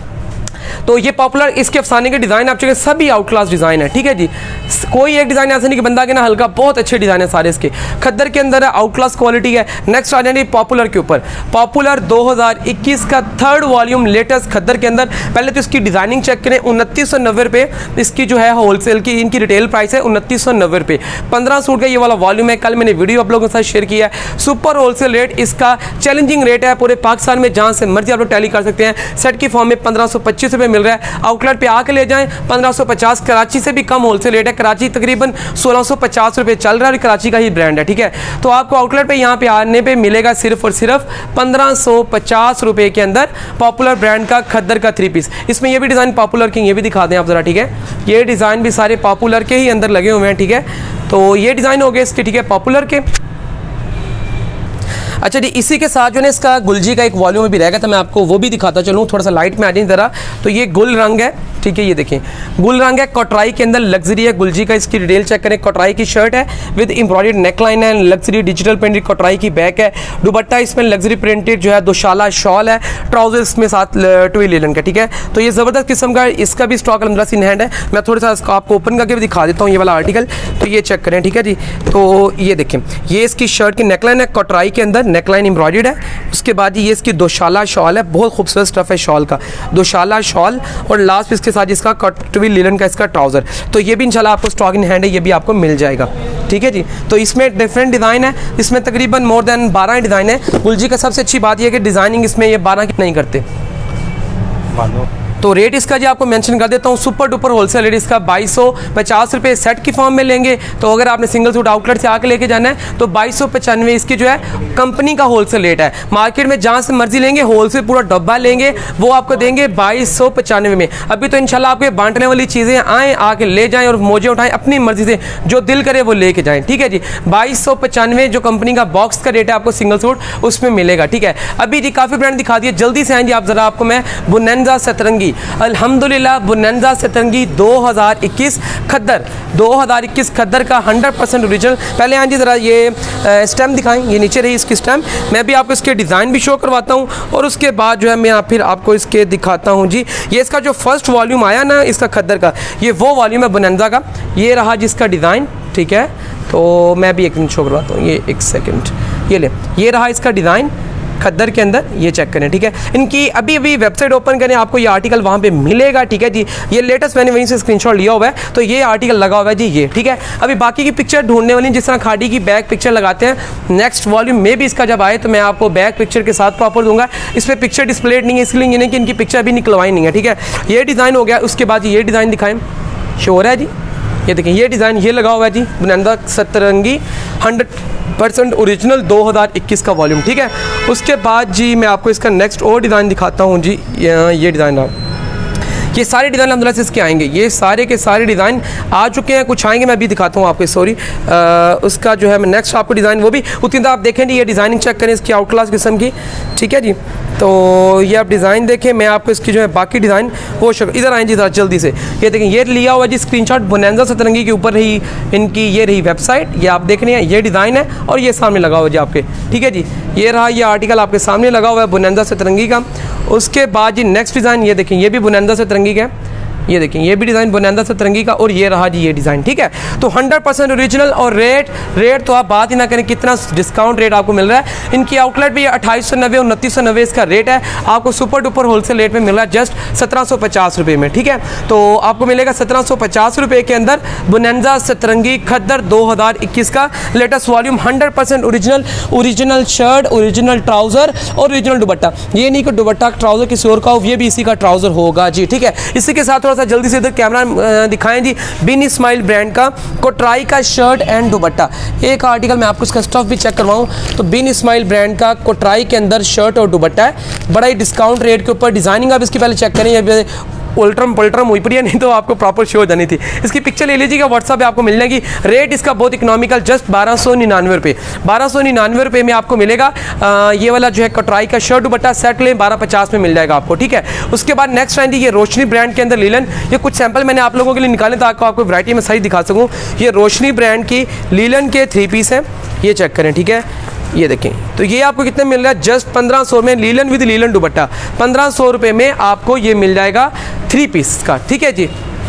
तो ये पॉपुलर इसके अफसाने के डिज़ाइन आप चेक, सभी आउट क्लास डिज़ाइन है, ठीक है जी। कोई एक डिज़ाइन ऐसा नहीं कि बंदा के ना हल्का, बहुत अच्छे डिज़ाइन है सारे इसके, खद्दर के अंदर है, आउट क्लास क्वालिटी है। नेक्स्ट आ जाएंगे पॉपुलर के ऊपर, पॉपुलर दो हज़ार इक्कीस का थर्ड वॉल्यूम लेटेस्ट खद्दर के अंदर। पहले तो इसकी डिज़ाइनिंग चेक करें, उनतीस सौ नब्बे रुपये इसकी जो है होलसेल की, इनकी रिटेल प्राइस है उनतीस सौ नब्बे रुपये। पंद्रह सूट का ये वाला वॉल्यूम है, कल मैंने वीडियो आप लोगों के साथ शेयर किया है। सुपर होलसेल रेट इसका चैलेंजिंग रेट है, पूरे पाकिस्तान में जहाँ से मर्जी आप लोग टैली कर सकते हैं। सेट की फॉर्म में पंद्रह सौ पच्चीस रुपये मिल रहा है, आउटलेट पे आके ले जाएं पंद्रह सौ पचास। कराची से भी कम होलसेल रेट है, कराची तकरीबन सोलह सौ पचास रुपये चल रहा है, कराची का ही ब्रांड है, ठीक है। तो आपको आउटलेट पे यहाँ पे आने पे मिलेगा सिर्फ और सिर्फ पंद्रह सौ पचास रुपये के अंदर पॉपुलर ब्रांड का खद्दर का थ्री पीस। इसमें ये भी डिज़ाइन पॉपुलर के, ये भी दिखा दें आप जरा, ठीक है। ये डिज़ाइन भी सारे पॉपुलर के ही अंदर लगे हुए हैं, ठीक है। तो ये डिज़ाइन हो गए इसके, ठीक है, पॉपुलर के। अच्छा जी, इसी के साथ जो है इसका गुलजी का एक वॉल्यूम भी रहेगा, तो मैं आपको वो भी दिखाता चलूँ, थोड़ा सा लाइट में आ जाए ज़रा। तो ये गुल रंग है, ठीक है। ये देखें गुल रंग है, कटराई के अंदर लग्जरी है, गुलजी का इसकी डिटेल चेक करें। कटराई की शर्ट है विद एम्ब्रॉयडर्ड नेकलाइन है, लग्जरी डिजिटल प्रिंटेड कटराई की बैक है, दुपट्टा इसमें लग्जरी प्रिंटेड जो है दोशाला शॉल है, ट्राउजर इसमें साथ टुई लेलन का, ठीक है। तो ये ज़बरदस्त किस्म का इसका भी स्टॉक अल्हम्दुलिल्लाह इन हैंड है। मैं थोड़ा सा इसको आपको ओपन करके भी दिखा देता हूँ ये वाला आर्टिकल, तो ये चेक करें, ठीक है जी। तो ये देखें ये इसकी शर्ट की नेकलाइन है, कटराई के अंदर नेकलाइन एम्ब्रॉयडर्ड है। उसके बाद ये इसकी दोशाला शॉल है, बहुत खूबसूरत स्टफ है शॉल का, दोशाला शॉल, और लास्ट इसके साथ इसका कटवी लिलन का इसका ट्राउज़र। तो ये भी इंशाल्लाह आपको स्टॉक इन हैंड है, ये भी आपको मिल जाएगा, ठीक है जी। तो इसमें डिफरेंट डिज़ाइन है, इसमें तकरीबन मोर देन बारह डिज़ाइन है। गुलजी का सबसे अच्छी बात यह है कि डिज़ाइनिंग इसमें ये बारह की नहीं करते। तो रेट इसका जी आपको मेंशन कर देता हूँ, सुपर डुपर होलसेल रेट इसका बाईस सौ पचास रुपये सेट की फॉर्म में लेंगे। तो अगर आपने सिंगल सूट आउटलेट से आके लेके जाना है तो बाईस सौ पचानवे इसकी जो है कंपनी का होलसेल रेट है। मार्केट में जहाँ से मर्जी लेंगे होलसेल पूरा डब्बा लेंगे वो आपको देंगे बाईस सौ पचानवे में। अभी तो इंशाल्लाह आपके बांटने वाली चीज़ें आएँ, आके ले जाएँ और मौजे उठाएँ अपनी मर्जी से, जो दिल करे वो लेके जाएँ, ठीक है जी। बाईस सौ पचानवे जो कंपनी का बॉक्स का रेट है आपको सिंगल सूट उसमें मिलेगा, ठीक है। अभी जी काफ़ी ब्रांड दिखा दिए, जल्दी से आएंगे आप ज़रा, आपको मैं बोनांजा सतरंगी अल्हम्दुलिल्लाह बोनांजा सतरंगी दो हज़ार इक्कीस खद्दर दो हज़ार इक्कीस खद्दर का हंड्रेड परसेंट ओरिजिनल। पहले हाँ जी ज़रा ये स्टैम्प दिखाएं, ये नीचे रही इसकी स्टैम्प, मैं भी आपको इसके डिज़ाइन भी शो करवाता हूँ और उसके बाद जो है मैं फिर आपको इसके दिखाता हूँ जी। ये इसका जो फर्स्ट वॉल्यूम आया ना इसका खद्दर का, ये वो वॉल्यूम है बोनांजा का, ये रहा जिसका डिज़ाइन, ठीक है। तो मैं भी एक मिनट शो करवाता हूँ, ये एक सेकेंड, ये ले, ये रहा इसका डिज़ाइन खद्दर के अंदर, ये चेक करें, ठीक है। इनकी अभी अभी वेबसाइट ओपन करें, आपको ये आर्टिकल वहाँ पे मिलेगा, ठीक है जी। ये लेटेस्ट मैंने वहीं से स्क्रीनशॉट लिया हुआ है, तो ये आर्टिकल लगा हुआ है जी, ये ठीक है। अभी बाकी की पिक्चर ढूंढने वाली, जिस तरह खाड़ी की बैक पिक्चर लगाते हैं, नेक्स्ट वॉल्यूम में भी इसका जब आए तो मैं आपको बैक पिक्चर के साथ प्रॉपर दूंगा। इस पर पिक्चर डिस्प्लेड नहीं है, इसलिए नहीं कि इनकी पिक्चर अभी निकलवाई नहीं है, ठीक है। ये डिज़ाइन हो गया, उसके बाद ये डिज़ाइन दिखाएँ, श्योर है जी। ये देखें ये डिज़ाइन ये लगा हुआ है जी, Bonanza Satrangi hundred percent original दो हज़ार इक्कीस का वॉल्यूम, ठीक है। उसके बाद जी मैं आपको इसका नेक्स्ट और डिज़ाइन दिखाता हूँ जी। ये डिज़ाइन आप, ये सारे डिज़ाइन अल्हम्दुलिल्लाह से इसके आएंगे, ये सारे के सारे डिज़ाइन आ चुके हैं, कुछ आएंगे मैं भी दिखाता हूँ आपको, सॉरी। उसका जो है मैं नेक्स्ट आपको डिज़ाइन वो भी उतनी आप देखें जी, ये डिज़ाइनिंग चेक करें इसकी आउट क्लास किस्म की, ठीक है जी। तो ये आप डिज़ाइन देखें, मैं आपको इसकी जो है बाकी डिज़ाइन वो शक इधर आएँ जी ज़रा जल्दी से। ये देखें ये लिया हुआ जी स्क्रीनशॉट, बोनांजा सतरंगी के ऊपर रही इनकी, ये रही वेबसाइट, ये आप देख रहे हैं, ये डिज़ाइन है और ये सामने लगा हुआ जी आपके, ठीक है जी। ये रहा ये आर्टिकल आपके सामने लगा हुआ है बोनांजा सतरंगी का। उसके बाद जी नेक्स्ट डिज़ाइन ये देखें, ये भी बोनांजा सतरंगी का है, ये देखें ये भी डिज़ाइन बोनांजा सतरंगी का, और ये रहा जी ये डिज़ाइन, ठीक है। तो हंड्रेड परसेंट ओरिजिनल, और रेट रेट तो आप बात ही ना करें, कितना डिस्काउंट रेट आपको मिल रहा है। इनकी आउटलेट भी अट्ठाईस सौ नब्बे उनतीस सौ नब्बे इसका रेट है, आपको सुपर डुपर होलसेल रेट में मिल रहा है जस्ट सत्रह सौ पचास रुपये में, ठीक है। तो आपको मिलेगा सत्रह सौ पचास रुपये के अंदर बोनांजा सतरंगी खद्दर दो हज़ार इक्कीस का latest volume, hundred percent original, original shirt, original trouser और ओरिजिनल दुपट्टा। ये नहीं कि दुपट्टा ट्राउज़र किसी और का हो, ये भी इसी का ट्राउज़र होगा जी, ठीक है। इसी के साथ थोड़ा सा जल्दी से इधर कैमरा दिखाएं जी, बिन इस्माइल ब्रांड का कोटराई का शर्ट एंड दुपट्टा। एक आर्टिकल मैं आपको इसका स्टफ भी चेक करवाऊं, तो बिन इस्माइल ब्रांड का कोटराई के अंदर शर्ट और दुपट्टा है, बड़ा ही डिस्काउंट रेट के ऊपर। डिजाइनिंग आप इसकी पहले चेक करें, उल्ट्रम पल्ट्रम हुई पड़ी है, नहीं तो आपको प्रॉपर शो हो जानी थी। इसकी पिक्चर ले लीजिएगा, व्हाट्सएप पे आपको मिल जाएगी। रेट इसका बहुत इकोनॉमिकल, जस्ट बारह सौ निन्यानवे रुपये बारह सौ निन्यानवे रुपये में आपको मिलेगा। आ, ये वाला जो है कटराई का शर्ट दुपट्टा सेट लें, बारह पचास में मिल जाएगा आपको, ठीक है। उसके बाद नेक्स्ट आएंगे ये रोशनी ब्रांड के अंदर लीलन। ये कुछ सैंपल मैंने आप लोगों के लिए निकाले ताकि आपको वैरायटी में सही दिखा सकूँ। ये रोशनी ब्रांड की लीलन के थ्री पीस हैं, ये चेक करें, ठीक है। ये देखें, तो ये आपको कितने मिल रहा है, जस्ट पंद्रह सौ में लीलन विद लीलन दुपट्टा, पंद्रह सौ रुपये में आपको ये मिल जाएगा थ्री पीस का, ठीक है जी।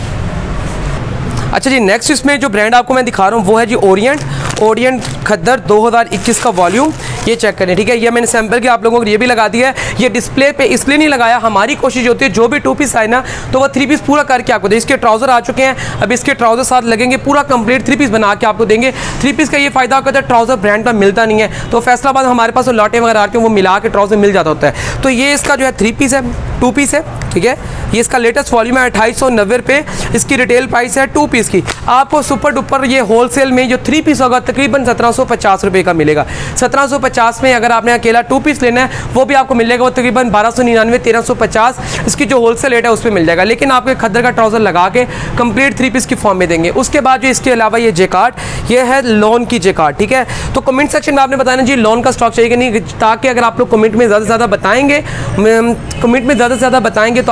अच्छा जी, नेक्स्ट इसमें जो ब्रांड आपको मैं दिखा रहा हूँ वो है जी ओरिएंट। ओरिएंट खद्दर दो हज़ार इक्कीस का वॉल्यूम, ये चेक करें, ठीक है। ये मैंने सैंपल के आप लोगों को ये भी लगा दिया है। ये डिस्प्ले पे इसलिए नहीं लगाया, हमारी कोशिश होती है जो भी टू पीस आए ना तो वह थ्री पीस पूरा करके आपको दे। इसके ट्राउज़र आ चुके हैं, अब इसके ट्राउज़र साथ लगेंगे, पूरा कंप्लीट थ्री पीस बना के आपको देंगे। थ्री पीस का ये फायदा होता है, ट्राउज़र ब्रांड का मिलता नहीं है, तो फैसलाबाद हमारे पास लॉटे वगैरह आके वो मिला के ट्राउज़र मिल जाता होता है। तो ये इसका जो है थ्री पीस है, टू पीस है, ठीक है। ये इसका लेटेस्ट वॉल्यूम है, अट्ठाईस सौ नब्बे रुपये इसकी रिटेल प्राइस है टू पीस की। आपको सुपर डुपर ये होलसेल में जो थ्री पीस होगा तकरीबन सत्रह सौ पचास रुपये का मिलेगा। सत्रह सौ पचास में अगर आपने अकेला टू पीस लेना है वो भी आपको मिल जाएगा, वो तकरीबन बारह सौ निन्यानवे तेरह सौ पचास इसकी जो होलसेल रेट है उस पर मिल जाएगा। लेकिन आपके खद्दर का ट्राउज़र लगा के कंप्लीट थ्री पीस की फॉर्म में देंगे। उसके बाद जो इसके अलावा ये जेकार्ड, ये है लोन की जेकार्ड, ठीक है। तो कमेंट सेक्शन में आपने बताना जी लोन का स्टॉक चाहिए कि नहीं, ताकि अगर आप लोग कमेंट में ज़्यादा से ज़्यादा बताएंगे, कमेंट में ज़्यादा से ज़्यादा बताएंगे तो आप लोगों ने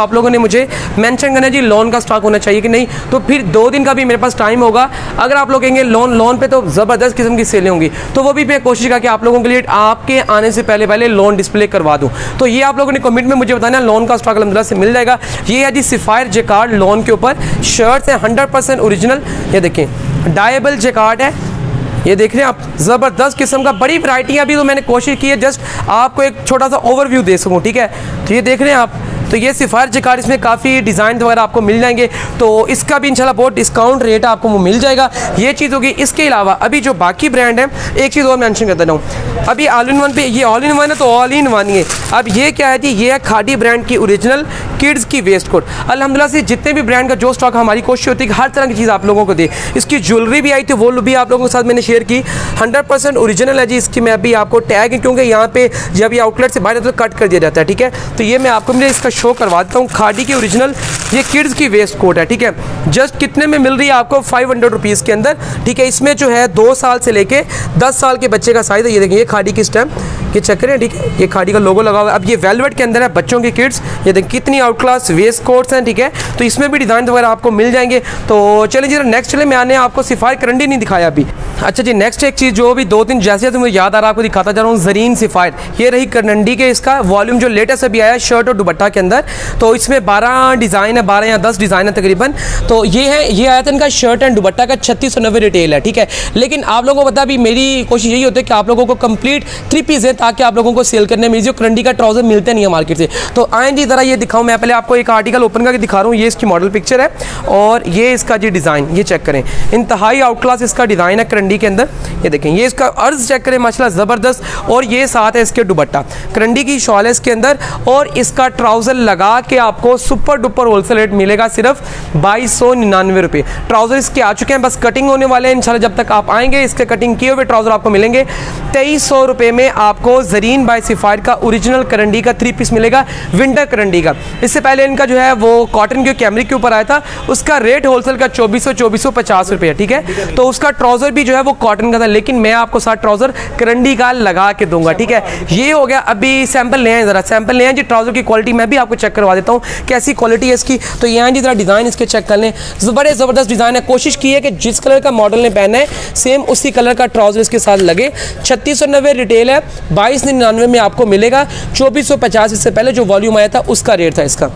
मुझे मेंशन करना है जी लोन का स्टॉक होना चाहिए कि नहीं, तो फिर दो दिन का भी मेरे पास टाइम होगा। अगर आप लोग कहेंगे लोन लोन पे तो ज़बरदस्त किस्म की सेलें होंगी, तो वो भी मैं कोशिश करके आप लोगों के लिए आपके आने से पहले पहले लोन डिस्प्ले करवा दूँ। तो ये आप लोगों ने कमेंट में मुझे बताना, लोन का स्टॉक अल्हम्दुलिल्लाह से मिल जाएगा। ये है जी सिफायर जेकार्ड लोन के ऊपर शर्ट्स है हंड्रेड परसेंट ओरिजिनल। ये देखें डायबल जेकार्ड है, ये देख रहे हैं आप, ज़बरदस्त किस्म का, बड़ी वैरायटी है। अभी तो मैंने कोशिश की है जस्ट आपको एक छोटा सा ओवरव्यू दे सकूं, ठीक है। तो ये देख रहे हैं आप, तो ये सिफायर जेकार्ड, इसमें काफ़ी डिज़ाइन वगैरह आपको मिल जाएंगे, तो इसका भी इंशाल्लाह बहुत डिस्काउंट रेट आपको वो मिल जाएगा। ये चीज़ होगी। इसके अलावा अभी जो बाकी ब्रांड है, एक चीज़ और मेंशन कर देता हूँ, अभी ऑल इन वन पे, ये ऑल इन वन है तो ऑल इन वन ही है। अब ये क्या है जी, ये है खादी ब्रांड की ओरिजिनल किड्स की वेस्ट कोट। अल्हम्दुलिल्लाह से जितने भी ब्रांड का जो स्टॉक, हमारी कोशिश होती है कि हर तरह की चीज़ आप लोगों को दे। इसकी ज्वेलरी भी आई थी, वो भी आप लोगों के साथ मैंने शेयर की, हंड्रेड परसेंट ओरिजिनल है जी। इसकी मैं अभी आपको टैग, क्योंकि यहाँ पे जब ये आउटलेट से बाहर है तो कट कर दिया जाता है, ठीक है। तो ये मैं आपको मैं इसका शो करवा देता हूँ। खादी की ओरिजिनल ये किड्स की वेस्ट कोट है, ठीक है। जस्ट कितने में मिल रही है आपको, फाइव हंड्रेड रुपीज़ के अंदर, ठीक है। इसमें जो है दो साल से लेके दस साल के बच्चे का साइज़ है। ये देखिए, ये खादी की स्टैम्प, ये चेक करें, ठीक है। ये खादी का लोगो लगा हुआ है। अब ये वेलवेट के अंदर है, बच्चों की किड्स, ये देखिए कितनी आउट क्लास वेस्ट कोट्स हैं, ठीक है। तो इसमें भी डिज़ाइन वगैरह आपको मिल जाएंगे। तो चलिए जरा नेक्स्ट चले, मैंने आपको सिफायर करंडी नहीं दिखाया अभी। अच्छा जी, नेक्स्ट एक चीज़ जो भी दो तीन जैसे जैसे मुझे याद आ रहा है आपको दिखाता जा रहा हूँ, जरीन सिफायर। ये रही करंडी के, इसका वॉल्यूम जो लेटेस्ट अभी आया है शर्ट और दुपट्टा के अंदर। तो इसमें बारह डिज़ाइन है, बारह या दस डिज़ाइन है तकरीबन। तो ये है, ये आया था इनका शर्ट एंड दुपट्टा का छत्तीस सौ नब्बे रिटेल है, ठीक है। लेकिन आप लोगों को पता, अभी मेरी कोशिश यही होती है कि आप लोगों को कंप्लीट थ्री पीस है, ताकि आप लोगों को सेल करने में जो करंडी का ट्राउजर मिलते नहीं है मार्केट से। तो आए जी ज़रा ये दिखाऊँ, मैं पहले आपको एक आर्टिकल ओपन करके दिखा रहा हूँ। ये इसकी मॉडल पिक्चर है और ये इसका जी डिज़ाइन, ये चेक करें, इंतहाई आउट क्लास इसका डिज़ाइन है करंडी के अंदर। ये देखें, ये इसका अर्ज चेक करें, माशाल्लाह ज़बरदस्त। और ये साथ है इसके दुपट्टा, करंडी की शॉल है इसके अंदर, और इसका ट्राउज़र लगा के आपको सुपर डुपर होलसेल रेट मिलेगा सिर्फ बाईस सौ निन्यानवे रुपये। ट्राउज़र इसके आ चुके हैं, बस कटिंग होने वाले हैं इंशाल्लाह। जब तक आप आएंगे इसके कटिंग किए हुए ट्राउज़र आपको मिलेंगे। तेईस सौ रुपये में आपको जरीन बाय सिफायर का ओरिजिनल करंडी का थ्री पीस मिलेगा, विंटर करंडी का। इससे पहले इनका जो है वो कॉटन के कैमरिक के ऊपर आया था, उसका रेट होलसेल का चौबीस सौ चौबीस सौ पचास रुपये, ठीक है। तो उसका ट्राउज़र भी जो है वो कॉटन का था, लेकिन मैं आपको साथ ट्राउज़र करंडी का लगा के दूंगा, ठीक है। ये हो गया। अभी सैंपल ले आए, ज़रा सैंपल ले आए जी। ट्राउज़र की क्वालिटी मैं भी आपको चेक करवा देता हूँ कैसी क्वालिटी है इसकी। तो ये आए जी, ज़रा डिज़ाइन इसके चेक कर लें, बड़े ज़बरदस्त डिज़ाइन है। कोशिश की है कि जिस कलर का मॉडल ने पहना है सेम उसी कलर का ट्राउज़र इसके साथ लगे। छत्तीस सौ नब्बे रिटेल है, बाईस निन्यानवे में आपको मिलेगा। चौबीस सौ पचास इससे पहले जो वॉल्यूम आया था उसका रेट था इसका।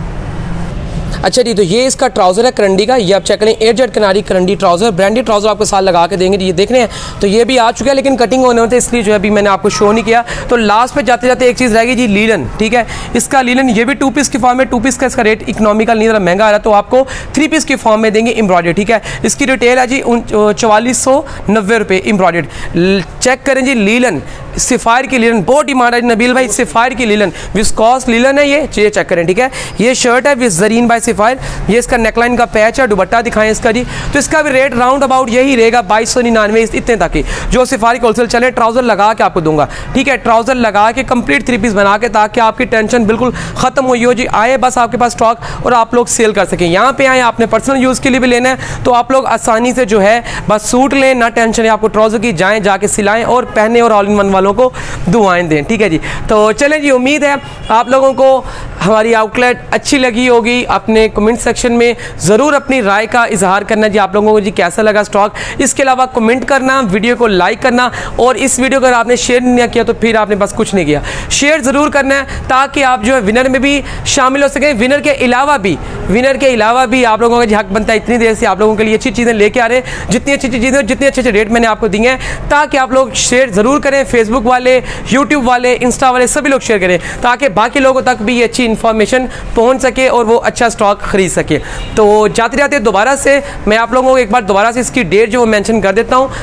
अच्छा जी, तो ये इसका ट्राउज़र है करंडी का, ये आप चेक करें, एयर जेट किनारी करंडी ट्राउज़र, ब्रांडेड ट्राउज़र आपको साथ लगा के देंगे। ये देख रहे हैं, तो ये भी आ चुका है, लेकिन कटिंग होने होते इसलिए जो है अभी मैंने आपको शो नहीं किया। तो लास्ट पे जाते जाते एक चीज़ रहेगी जी, लीलन, ठीक है। इसका लीलन, ये भी टू पीस की फॉर्म में, टू पीस का इसका रेट इकोनॉमिकल नहीं, ज़रा महंगा आ रहा है, तो आपको थ्री पीस की फॉर्म में देंगे एम्ब्रॉयडर्ड, ठीक है। इसकी रिटेल है जी चवालीस सौ नब्बे रुपये एम्ब्रॉयडर्ड। चेक करें जी, लीलन सिफायर की लीलन, बहुत डिमांड है नबील भाई, सिफायर की लीलन, विस्कॉस लीलन है ये, ये चेक करें, ठीक है। ये शर्ट है विद जरीन बाय सिफायर, ये इसका नेकलाइन का पैच है, दुपट्टा दिखाएं इसका जी। तो इसका भी रेट राउंड अबाउट यही रहेगा, बाईस सौ निन्यानवे इतने तक ही, जो सिफायर की होलसेल चले। ट्राउज़र लगा के आपको दूंगा, ठीक है, ट्राउज़र लगा के कंप्लीट थ्री पीस बना के, ताकि आपकी टेंशन बिल्कुल ख़त्म हुई हो जी। आए बस आपके पास स्टॉक और आप लोग सेल कर सकें। यहाँ पे आए, आपने पर्सनल यूज़ के लिए भी लेना है तो आप लोग आसानी से जो है बस सूट लें, ना टेंशन है आपको ट्राउज़र की, जाएँ जाके सिलाएँ और पहने और ऑल इन वन वालों को दुआएं दें, ठीक है जी। तो चलें जी, उम्मीद है आप लोगों को हमारी आउटलेट अच्छी लगी होगी। अपने कमेंट सेक्शन में ज़रूर अपनी राय का इजहार करना जी, आप लोगों को जी कैसा लगा स्टॉक। इसके अलावा कमेंट करना, वीडियो को लाइक करना, और इस वीडियो को अगर आपने शेयर नहीं किया तो फिर आपने बस कुछ नहीं किया, शेयर ज़रूर करना है, ताकि आप जो है विनर में भी शामिल हो सकें। विनर के अलावा भी विनर के अलावा भी आप लोगों का हक बनता है, इतनी देर से आप लोगों के लिए अच्छी चीज़ें लेके आ रहे हैं, जितनी अच्छी अच्छी चीज़ें, जितने अच्छे अच्छे रेट मैंने आपको दिए हैं, ताकि आप लोग शेयर ज़रूर करें। फेसबुक वाले, यूट्यूब वाले, इंस्टा वाले सभी लोग शेयर करें, ताकि बाकी लोगों तक भी ये अच्छी इन्फॉर्मेशन पहुंच सके और वो अच्छा स्टॉक खरीद सके। तो जाते जाते दोबारा से मैं आप लोगों को एक बार दोबारा से इसकी डेट जो मेंशन कर देता हूँ।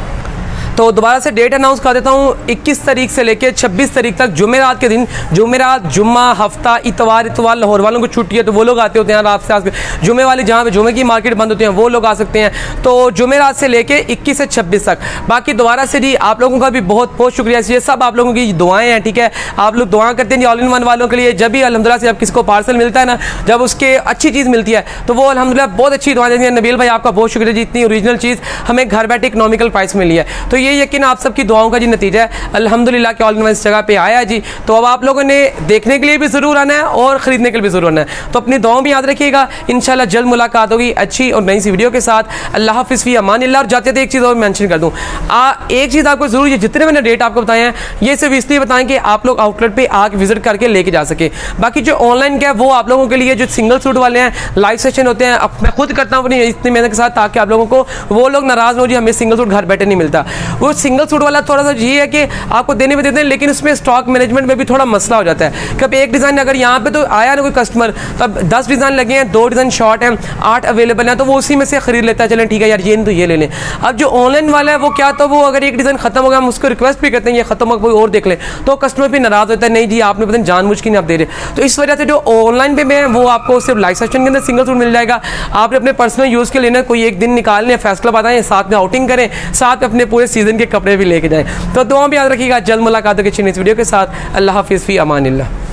तो दोबारा से डेट अनाउंस कर देता हूँ, इक्कीस तारीख से लेकर छब्बीस तारीख तक, जुमेरात के दिन, जुमेरात, जुम्मा, हफ्ता, इतवार, इतवार लाहौर वालों को छुट्टी है तो वो लोग आते होते हैं रात से आज, जुमे वाले जहाँ पे जुमे की मार्केट बंद होती है वो लोग आ सकते हैं। तो जुमेरात से लेके इक्कीस से छब्बीस तक। बाकी दोबारा से जी आप लोगों का भी बहुत बहुत शुक्रिया, ये सब आप लोगों की दुआएँ हैं, ठीक है। आप लोग दुआ करते हैं जी ऑल इन वन वालों के लिए। जब भी अल्हम्दुलिल्लाह से जब किसी को पार्सल मिलता है ना, जब उसके अच्छी चीज़ मिलती है तो वो अल्हम्दुलिल्लाह बहुत अच्छी दुआ देती है। नबील भाई आपका बहुत शुक्रिया जी, इतनी ओरिजिनल चीज़ हमें घर बैठे इकोनॉमिकल प्राइस मिली है। तो ये यकीन आप सबकी दुआओं का जी नतीजा है अल्हम्दुलिल्लाह कि ऑल इन वन इस जगह पे आया जी। तो अब आप लोगों ने देखने के लिए भी ज़रूर आना है और ख़रीदने के लिए भी ज़रूर आना है। तो अपनी दुआओं भी याद रखिएगा, इंशाल्लाह जल्द मुलाकात होगी अच्छी और नई सी वीडियो के साथ। अल्लाह हाफ़िज़ फ़ी अमानिल्लाह। और जाते थे एक चीज़ और मेंशन कर दूँ, एक चीज़ आपको ज़रूर, ये जितने मैंने रेट आपको बताए हैं ये सिर्फ इसलिए बताएं कि आप लोग आउटलेट पर आके विजिट करके लेके जा सके। बाकी जो ऑनलाइन का है वो आप लोगों के लिए, जो सिंगल सूट वाले हैं लाइव सेशन होते हैं, अब मैं खुद करता हूँ अपनी इतनी मेहनत के साथ, ताकि आप लोगों को वो लोग नाराज़ हो जी हमें सिंगल सूट घर बैठे नहीं मिलता। वो सिंगल सूट वाला थोड़ा सा ये है कि आपको देने में देते हैं, लेकिन उसमें स्टॉक मैनेजमेंट में भी थोड़ा मसला हो जाता है। कभी एक डिज़ाइन अगर यहाँ पे तो आया ना कोई कस्टमर, तो अब दस डिज़ाइन लगे हैं, दो डिज़ाइन शॉर्ट हैं, आठ अवेलेबल हैं, तो वो उसी में से खरीद लेता है, चलें ठीक है यार ये नहीं तो ये ले लें। अब जो ऑनलाइन वाला है वो क्या, तो वो अगर एक डिज़ाइन खत्म हो गया हम उसको रिक्वेस्ट भी करते हैं ये खत्म हो कोई और देख ले, तो कस्टमर भी नाराज़ होता है, नहीं जी आपने पता नहीं जानबूझ के नहीं आप दे रहे। तो इस वजह से जो ऑनलाइन पे में वो आपको सिर्फ लाइव सेशन के अंदर सिंगल सूट मिल जाएगा। आपने अपने पर्सनल यूज़ के लेना, कोई एक दिन निकाल लें, फैसला बताएं, साथ में आउटिंग करें, साथ में अपने पूरे सीजन के कपड़े भी लेके जाएं। तो दुआ भी याद रखिएगा, जल्द मुलाकात होगी अच्छी नेक्स्ट वीडियो के साथ। अल्लाह हाफ़िज़ फ़ी अमानिल्लाह।